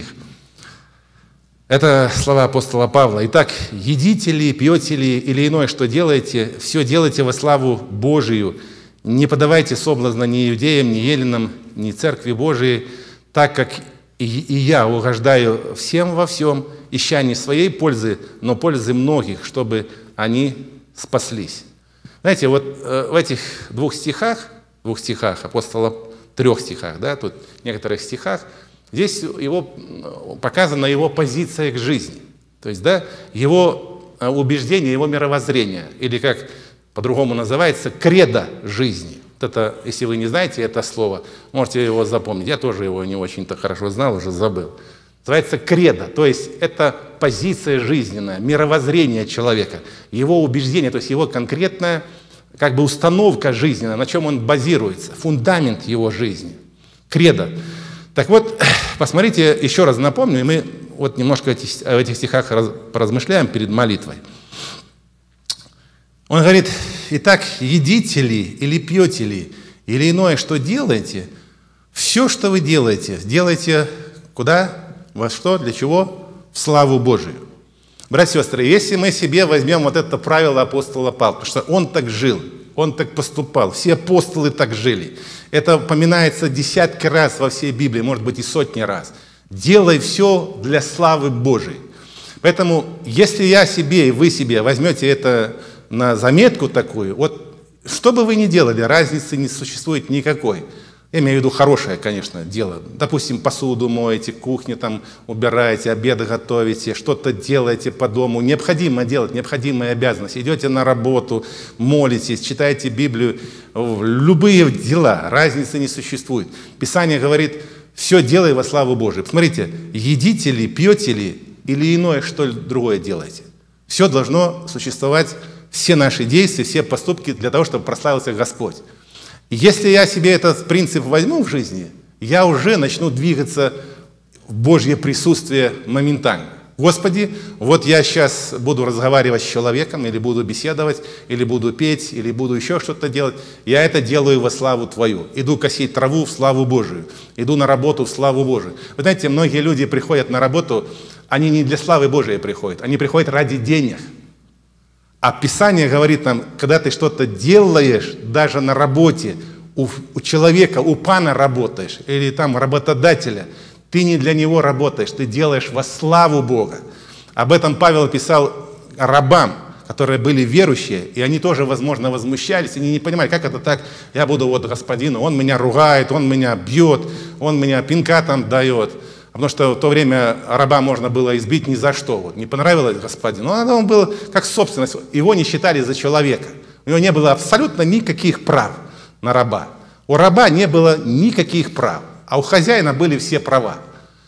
Это слова апостола Павла. «Итак, едите ли, пьете ли или иное, что делаете, все делайте во славу Божию. Не подавайте соблазна ни иудеям, ни еленам, ни церкви Божией, так как и, и я угождаю всем во всем, ища не своей пользы, но пользы многих, чтобы они спаслись». Знаете, вот э, в этих двух стихах, двух стихах апостола, трех стихах, да, тут в некоторых стихах, здесь его, показана его позиция к жизни. То есть, да, его убеждение, его мировоззрение, или как по-другому называется, кредо жизни. Вот это, если вы не знаете это слово, можете его запомнить. Я тоже его не очень-то хорошо знал, уже забыл. Называется кредо, то есть это позиция жизненная, мировоззрение человека, его убеждение, то есть его конкретная как бы установка жизненная, на чем он базируется, фундамент его жизни. Кредо. Так вот, посмотрите, еще раз напомню, и мы вот немножко в этих стихах поразмышляем перед молитвой. Он говорит, итак, едите ли или пьете ли, или иное, что делаете, все, что вы делаете, делайте куда, во что, для чего? В славу Божию. Братья и сестры, если мы себе возьмем вот это правило апостола Павла, потому что он так жил, он так поступал, все апостолы так жили. Это упоминается десятки раз во всей Библии, может быть и сотни раз. Делай все для славы Божией. Поэтому, если я себе и вы себе возьмете это на заметку такую, вот что бы вы ни делали, разницы не существует никакой. Я имею в виду хорошее, конечно, дело. Допустим, посуду моете, кухню там убираете, обеды готовите, что-то делаете по дому. Необходимо делать, необходимая обязанность. Идете на работу, молитесь, читаете Библию. Любые дела, разницы не существует. Писание говорит, все делай во славу Божию. Посмотрите, едите ли, пьете ли, или иное, что ли другое делаете. Все должно существовать, все наши действия, все поступки для того, чтобы прославился Господь. Если я себе этот принцип возьму в жизни, я уже начну двигаться в Божье присутствие моментально. Господи, вот я сейчас буду разговаривать с человеком, или буду беседовать, или буду петь, или буду еще что-то делать. Я это делаю во славу Твою. Иду косить траву в славу Божию. Иду на работу в славу Божию. Вы знаете, многие люди приходят на работу, они не для славы Божией приходят, они приходят ради денег. А Писание говорит нам, когда ты что-то делаешь, даже на работе, у, у человека, у пана работаешь, или там работодателя, ты не для него работаешь, ты делаешь во славу Бога. Об этом Павел писал рабам, которые были верующие, и они тоже, возможно, возмущались, они не понимали, как это так, я буду вот господину, он меня ругает, он меня бьет, он меня пинка там дает. Потому что в то время раба можно было избить ни за что. Вот, не понравилось господину. Но он был как собственность. Его не считали за человека. У него не было абсолютно никаких прав на раба. У раба не было никаких прав. А у хозяина были все права.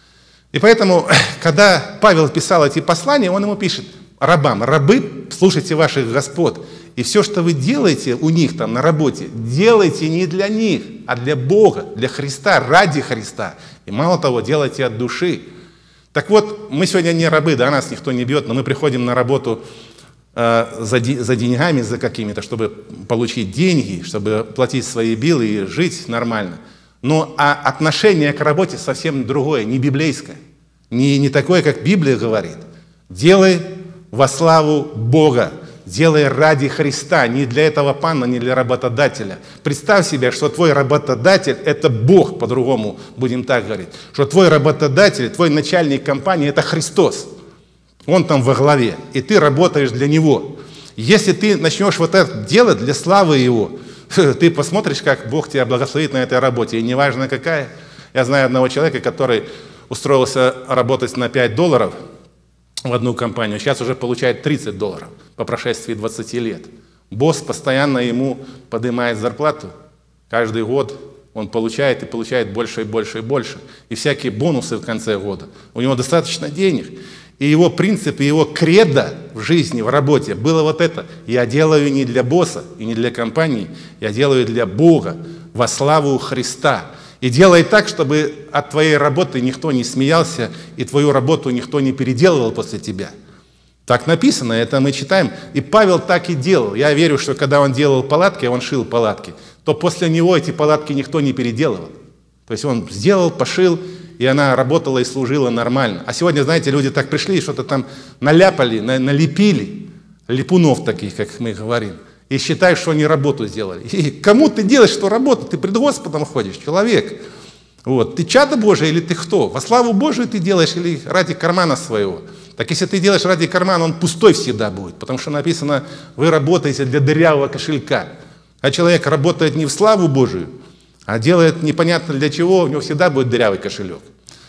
И поэтому, когда Павел писал эти послания, он ему пишет рабам: рабы, слушайте ваших господ. И все, что вы делаете у них там на работе, делайте не для них, а для Бога, для Христа, ради Христа. И мало того, делайте от души. Так вот, мы сегодня не рабы, да, нас никто не бьет, но мы приходим на работу э, за, за деньгами, за какими-то, чтобы получить деньги, чтобы платить свои биллы и жить нормально. Но а отношение к работе совсем другое, не библейское, не, не такое, как Библия говорит. Делай во славу Бога. Делай ради Христа, не для этого пана, не для работодателя. Представь себе, что твой работодатель – это Бог, по-другому будем так говорить. Что твой работодатель, твой начальник компании – это Христос. Он там во главе, и ты работаешь для Него. Если ты начнешь вот это делать для славы Его, ты посмотришь, как Бог тебя благословит на этой работе, и неважно какая. Я знаю одного человека, который устроился работать на пять долларов в одну компанию, сейчас уже получает тридцать долларов по прошествии двадцати лет. Босс постоянно ему поднимает зарплату. Каждый год он получает и получает больше и больше и больше. И всякие бонусы в конце года. У него достаточно денег. И его принцип, и его кредо в жизни, в работе было вот это. Я делаю не для босса и не для компании, я делаю для Бога, во славу Христа. И делай так, чтобы от твоей работы никто не смеялся, и твою работу никто не переделывал после тебя. Так написано, это мы читаем. И Павел так и делал. Я верю, что когда он делал палатки, он шил палатки, то после него эти палатки никто не переделывал. То есть он сделал, пошил, и она работала и служила нормально. А сегодня, знаете, люди так пришли и что-то там наляпали, налепили, липунов таких, как мы говорим. И считаешь, что они работу сделали. И кому ты делаешь что работу? Ты пред Господом ходишь, человек. Вот. Ты чадо Божие или ты кто? Во славу Божию ты делаешь или ради кармана своего? Так если ты делаешь ради кармана, он пустой всегда будет. Потому что написано, вы работаете для дырявого кошелька. А человек работает не в славу Божию, а делает непонятно для чего, у него всегда будет дырявый кошелек.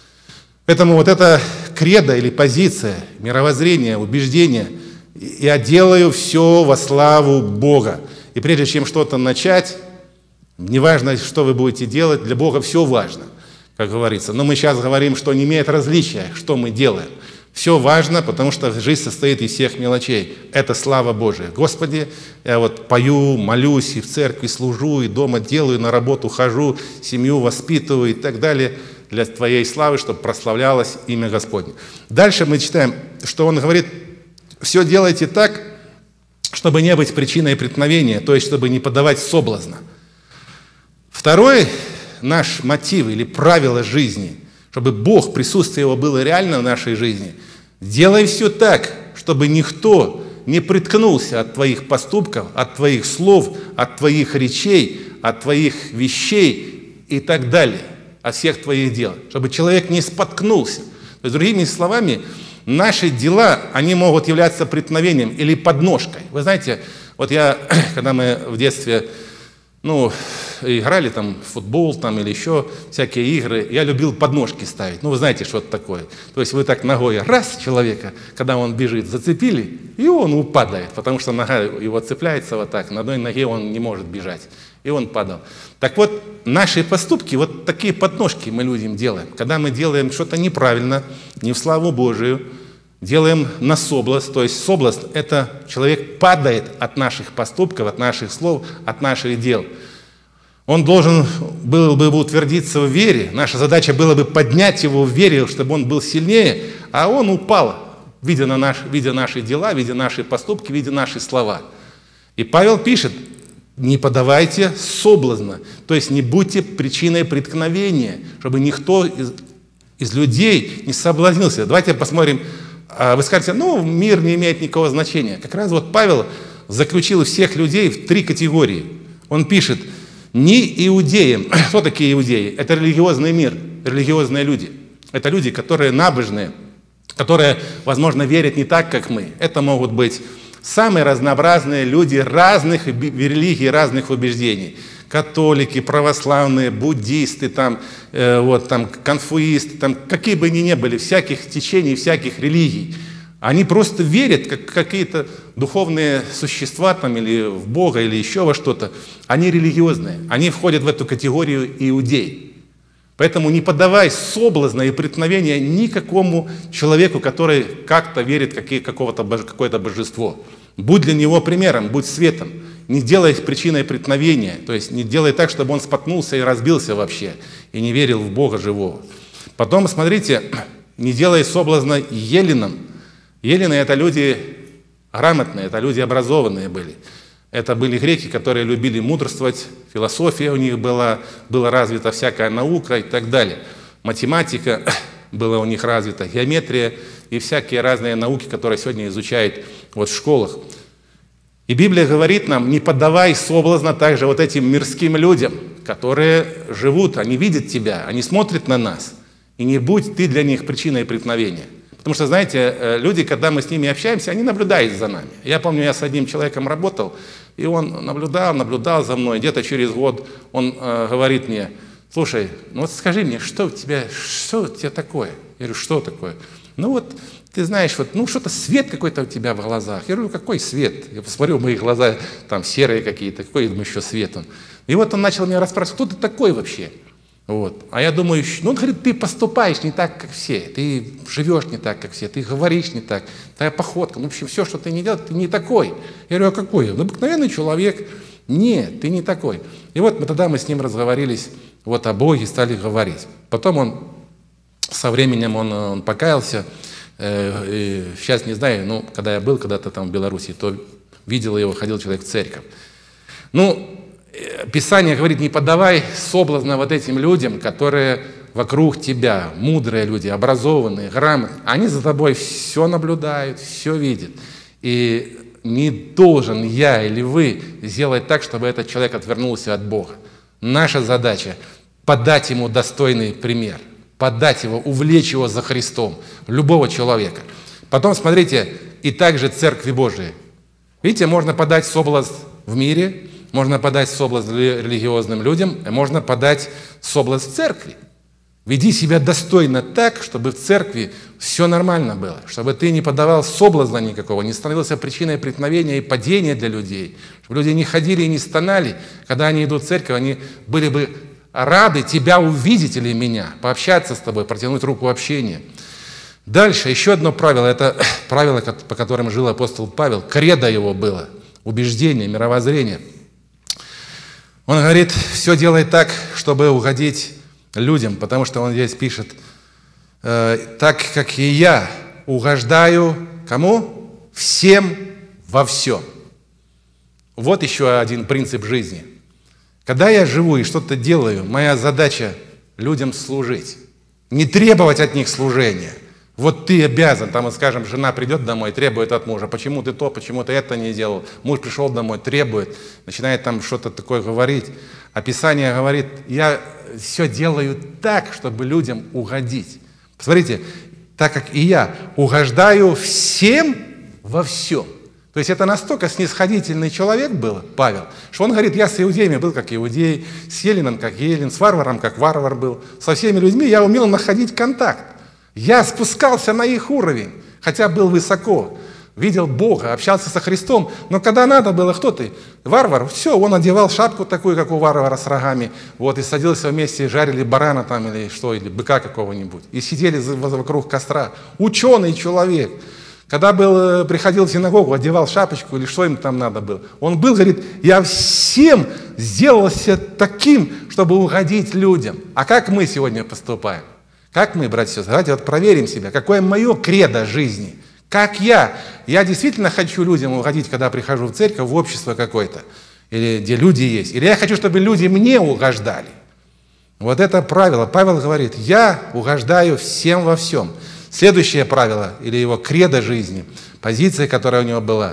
Поэтому вот эта кредо или позиция, мировоззрение, убеждение – я делаю все во славу Бога. И прежде чем что-то начать, неважно, что вы будете делать, для Бога все важно, как говорится. Но мы сейчас говорим, что не имеет различия, что мы делаем. Все важно, потому что жизнь состоит из всех мелочей. Это слава Божия. Господи, я вот пою, молюсь, и в церкви служу, и дома делаю, на работу хожу, семью воспитываю и так далее для Твоей славы, чтобы прославлялось имя Господне. Дальше мы читаем, что он говорит: все делайте так, чтобы не быть причиной преткновения, то есть чтобы не поддавать соблазна. Второй наш мотив или правило жизни, чтобы Бог, присутствие Его было реально в нашей жизни, делай все так, чтобы никто не приткнулся от твоих поступков, от твоих слов, от твоих речей, от твоих вещей и так далее, от всех твоих дел, чтобы человек не споткнулся. То есть, другими словами, наши дела, они могут являться преткновением или подножкой. Вы знаете, вот я, когда мы в детстве ну, играли там в футбол там, или еще всякие игры, я любил подножки ставить. Ну, вы знаете, что это такое. То есть вы так ногой раз человека, когда он бежит, зацепили, и он упадает, потому что нога его цепляется вот так, на одной ноге он не может бежать, и он падал. Так вот, наши поступки, вот такие подножки мы людям делаем. Когда мы делаем что-то неправильно, не в славу Божию, делаем на соблазн, то есть соблазн – это человек падает от наших поступков, от наших слов, от наших дел. Он должен был бы утвердиться в вере, наша задача была бы поднять его в вере, чтобы он был сильнее, а он упал, видя, на наш, видя наши дела, видя наши поступки, видя наши слова. И Павел пишет: не подавайте соблазна, то есть не будьте причиной преткновения, чтобы никто из, из людей не соблазнился. Давайте посмотрим. Вы скажете, ну, мир не имеет никакого значения. Как раз вот Павел заключил всех людей в три категории. Он пишет: не иудеям. Кто такие иудеи? Это религиозный мир, религиозные люди. Это люди, которые набожные, которые, возможно, верят не так, как мы. Это могут быть самые разнообразные люди разных религий, разных убеждений. Католики, православные, буддисты, там, э, вот, там, конфуисты, там, какие бы они ни были, всяких течений, всяких религий. Они просто верят, как какие-то духовные существа, там, или в Бога, или еще во что-то. Они религиозные, они входят в эту категорию иудей. Поэтому не поддавай соблазна и преткновения никакому человеку, который как-то верит в какого-то, какое-то божество. Будь для него примером, будь светом. Не делай их причиной преткновения, то есть не делай так, чтобы он споткнулся и разбился вообще, и не верил в Бога живого. Потом, смотрите, не делай соблазна еленам. Елены – это люди грамотные, это люди образованные были. Это были греки, которые любили мудрствовать, философия у них была, была развита, всякая наука и так далее. Математика была у них развита, геометрия и всякие разные науки, которые сегодня изучают вот в школах. И Библия говорит нам: не поддавай соблазна также вот этим мирским людям, которые живут, они видят тебя, они смотрят на нас. И не будь ты для них причиной преткновения. Потому что, знаете, люди, когда мы с ними общаемся, они наблюдают за нами. Я помню, я с одним человеком работал, и он наблюдал, наблюдал за мной. Где-то через год он э, говорит мне: слушай, ну вот скажи мне, что у тебя, что у тебя такое? Я говорю: что такое? Ну вот, ты знаешь, вот, ну что-то свет какой-то у тебя в глазах. Я говорю: какой свет? Я посмотрю, мои глаза там серые какие-то, какой там еще свет он? И вот он начал меня расспрашивать: кто ты такой вообще? Вот. А я думаю, ну он говорит: ты поступаешь не так, как все, ты живешь не так, как все, ты говоришь не так, твоя походка, ну, в общем, все, что ты не делаешь, ты не такой. Я говорю: а какой? Ну, обыкновенный человек. Нет, ты не такой. И вот мы, тогда мы с ним разговорились вот о Боге, стали говорить. Потом он, со временем он, он покаялся. Э, и сейчас не знаю, ну, когда я был когда-то там в Беларуси, то видел его, ходил человек в церковь. Ну, Писание говорит: не поддавай соблазна вот этим людям, которые вокруг тебя, мудрые люди, образованные, грамотные. Они за тобой все наблюдают, все видят. И не должен я или вы сделать так, чтобы этот человек отвернулся от Бога. Наша задача – подать ему достойный пример, подать его, увлечь его за Христом, любого человека. Потом, смотрите, и также Церкви Божией. Видите, можно подать соблазн в мире, можно подать соблазн религиозным людям, можно подать соблазн в церкви. Веди себя достойно так, чтобы в церкви все нормально было, чтобы ты не подавал соблазна никакого, не становился причиной преткновения и падения для людей, чтобы люди не ходили и не стонали, когда они идут в церковь, они были бы рады тебя увидеть или меня, пообщаться с тобой, протянуть руку общения. Дальше еще одно правило, это правило, по которым жил апостол Павел, кредо его было, убеждение, мировоззрение. Он говорит: все делай так, чтобы угодить людям, потому что он здесь пишет: э, так как и я угождаю кому? Всем во всем. Вот еще один принцип жизни. Когда я живу и что-то делаю, моя задача людям служить, не требовать от них служения. Вот ты обязан, там, скажем, жена придет домой, требует от мужа: почему ты то, почему ты это не делал. Муж пришел домой, требует, начинает там что-то такое говорить. А Писание говорит: я все делаю так, чтобы людям угодить. Посмотрите, так как и я угождаю всем во всем. То есть это настолько снисходительный человек был, Павел, что он говорит, я с иудеями был как иудей, с Еленом как Елен, с варваром как варвар был. Со всеми людьми я умел находить контакт. Я спускался на их уровень, хотя был высоко. Видел Бога, общался со Христом. Но когда надо было, кто ты? Варвар. Все, он одевал шапку такую, как у варвара с рогами. Вот, и садился вместе, жарили барана там или что, или быка какого-нибудь. И сидели вокруг костра. Ученый человек. Когда был, приходил в синагогу, одевал шапочку или что им там надо было. Он был, говорит, я всем сделался таким, чтобы угодить людям. А как мы сегодня поступаем? Как мы, братья и сестры? Давайте вот проверим себя. Какое мое кредо жизни? Как я? Я действительно хочу людям угодить, когда прихожу в церковь, в общество какое-то, или где люди есть. Или я хочу, чтобы люди мне угождали. Вот это правило. Павел говорит, я угождаю всем во всем. Следующее правило, или его кредо жизни, позиция, которая у него была.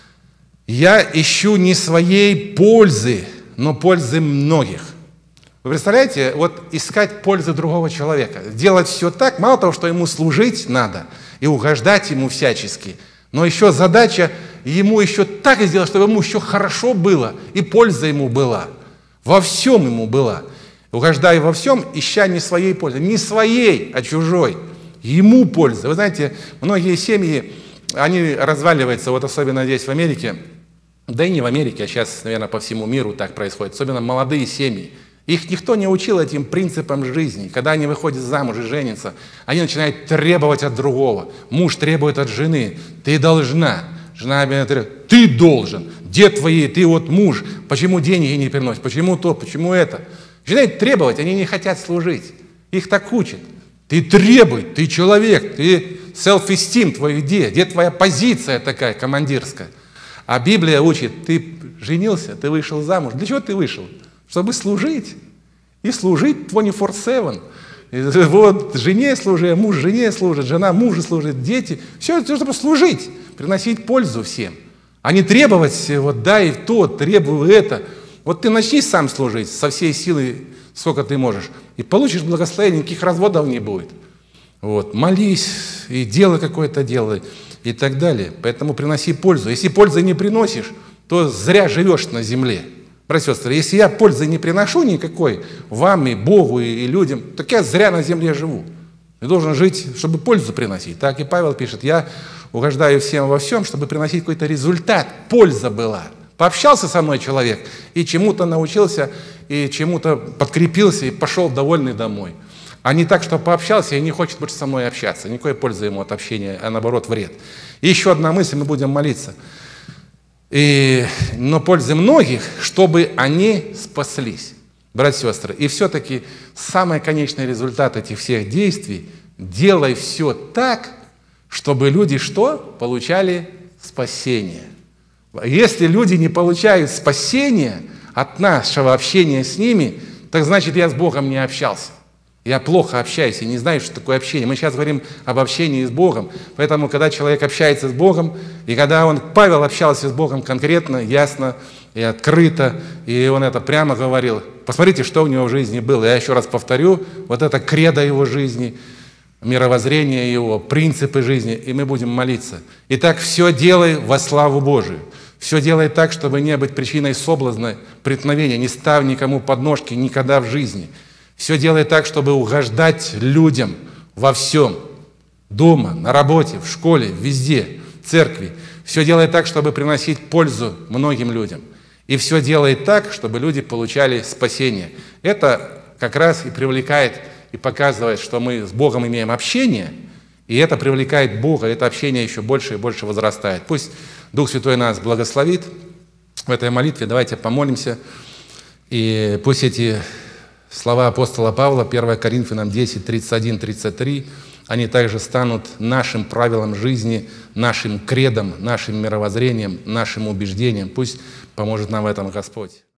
Я ищу не своей пользы, но пользы многих. Вы представляете, вот искать пользы другого человека, делать все так, мало того, что ему служить надо и угождать ему всячески, но еще задача ему еще так сделать, чтобы ему еще хорошо было и польза ему была, во всем ему была. Угождая во всем, ища не своей пользы, не своей, а чужой. Ему польза. Вы знаете, многие семьи, они разваливаются, вот особенно здесь в Америке, да и не в Америке, а сейчас, наверное, по всему миру так происходит, особенно молодые семьи. Их никто не учил этим принципам жизни. Когда они выходят замуж и женятся, они начинают требовать от другого. Муж требует от жены, ты должна. Жена требует, ты должен. Где твои, ты вот муж, почему деньги не приносишь, почему то, почему это. Начинают требовать, они не хотят служить. Их так учат. Ты требуй, ты человек, ты self-esteem твой где? Где твоя позиция такая командирская? А Библия учит, ты женился, ты вышел замуж. Для чего ты вышел? Чтобы служить. И служить двадцать четыре семь. Вот жене служи, муж жене служит, жена мужу служит, дети. Все, чтобы служить, приносить пользу всем. А не требовать, вот дай то, требуй это. Вот ты начни сам служить со всей силой, сколько ты можешь, и получишь благословение, никаких разводов не будет. Вот. Молись, и делай какое-то дело, и так далее. Поэтому приноси пользу. Если пользы не приносишь, то зря живешь на земле. Братья и сестры, если я пользы не приношу никакой вам и Богу, и людям, так я зря на земле живу. Я должен жить, чтобы пользу приносить. Так и Павел пишет, я угождаю всем во всем, чтобы приносить какой-то результат, польза была. Пообщался со мной человек, и чему-то научился, и чему-то подкрепился, и пошел довольный домой. А не так, что пообщался и не хочет больше со мной общаться. Никакой пользы ему от общения, а наоборот вред. И еще одна мысль, мы будем молиться. И, но пользы многих, чтобы они спаслись. Братья и сестры, и все-таки самый конечный результат этих всех действий – делай все так, чтобы люди что? Получали спасение. Если люди не получают спасения от нашего общения с ними, так значит, я с Богом не общался. Я плохо общаюсь и не знаю, что такое общение. Мы сейчас говорим об общении с Богом. Поэтому, когда человек общается с Богом, и когда он, Павел общался с Богом конкретно, ясно и открыто, и он это прямо говорил, посмотрите, что у него в жизни было. Я еще раз повторю, вот это кредо его жизни, мировоззрение его, принципы жизни, и мы будем молиться. Итак, все делай во славу Божию. Все делай так, чтобы не быть причиной соблазна, преткновения, не ставь никому подножки никогда в жизни. Все делай так, чтобы угождать людям во всем. Дома, на работе, в школе, везде, в церкви. Все делай так, чтобы приносить пользу многим людям. И все делай так, чтобы люди получали спасение. Это как раз и привлекает, и показывает, что мы с Богом имеем общение, и это привлекает Бога, это общение еще больше и больше возрастает. Пусть Дух Святой нас благословит в этой молитве. Давайте помолимся, и пусть эти слова апостола Павла, первое Коринфянам десять, тридцать один, тридцать три, они также станут нашим правилом жизни, нашим кредом, нашим мировоззрением, нашим убеждением. Пусть поможет нам в этом Господь.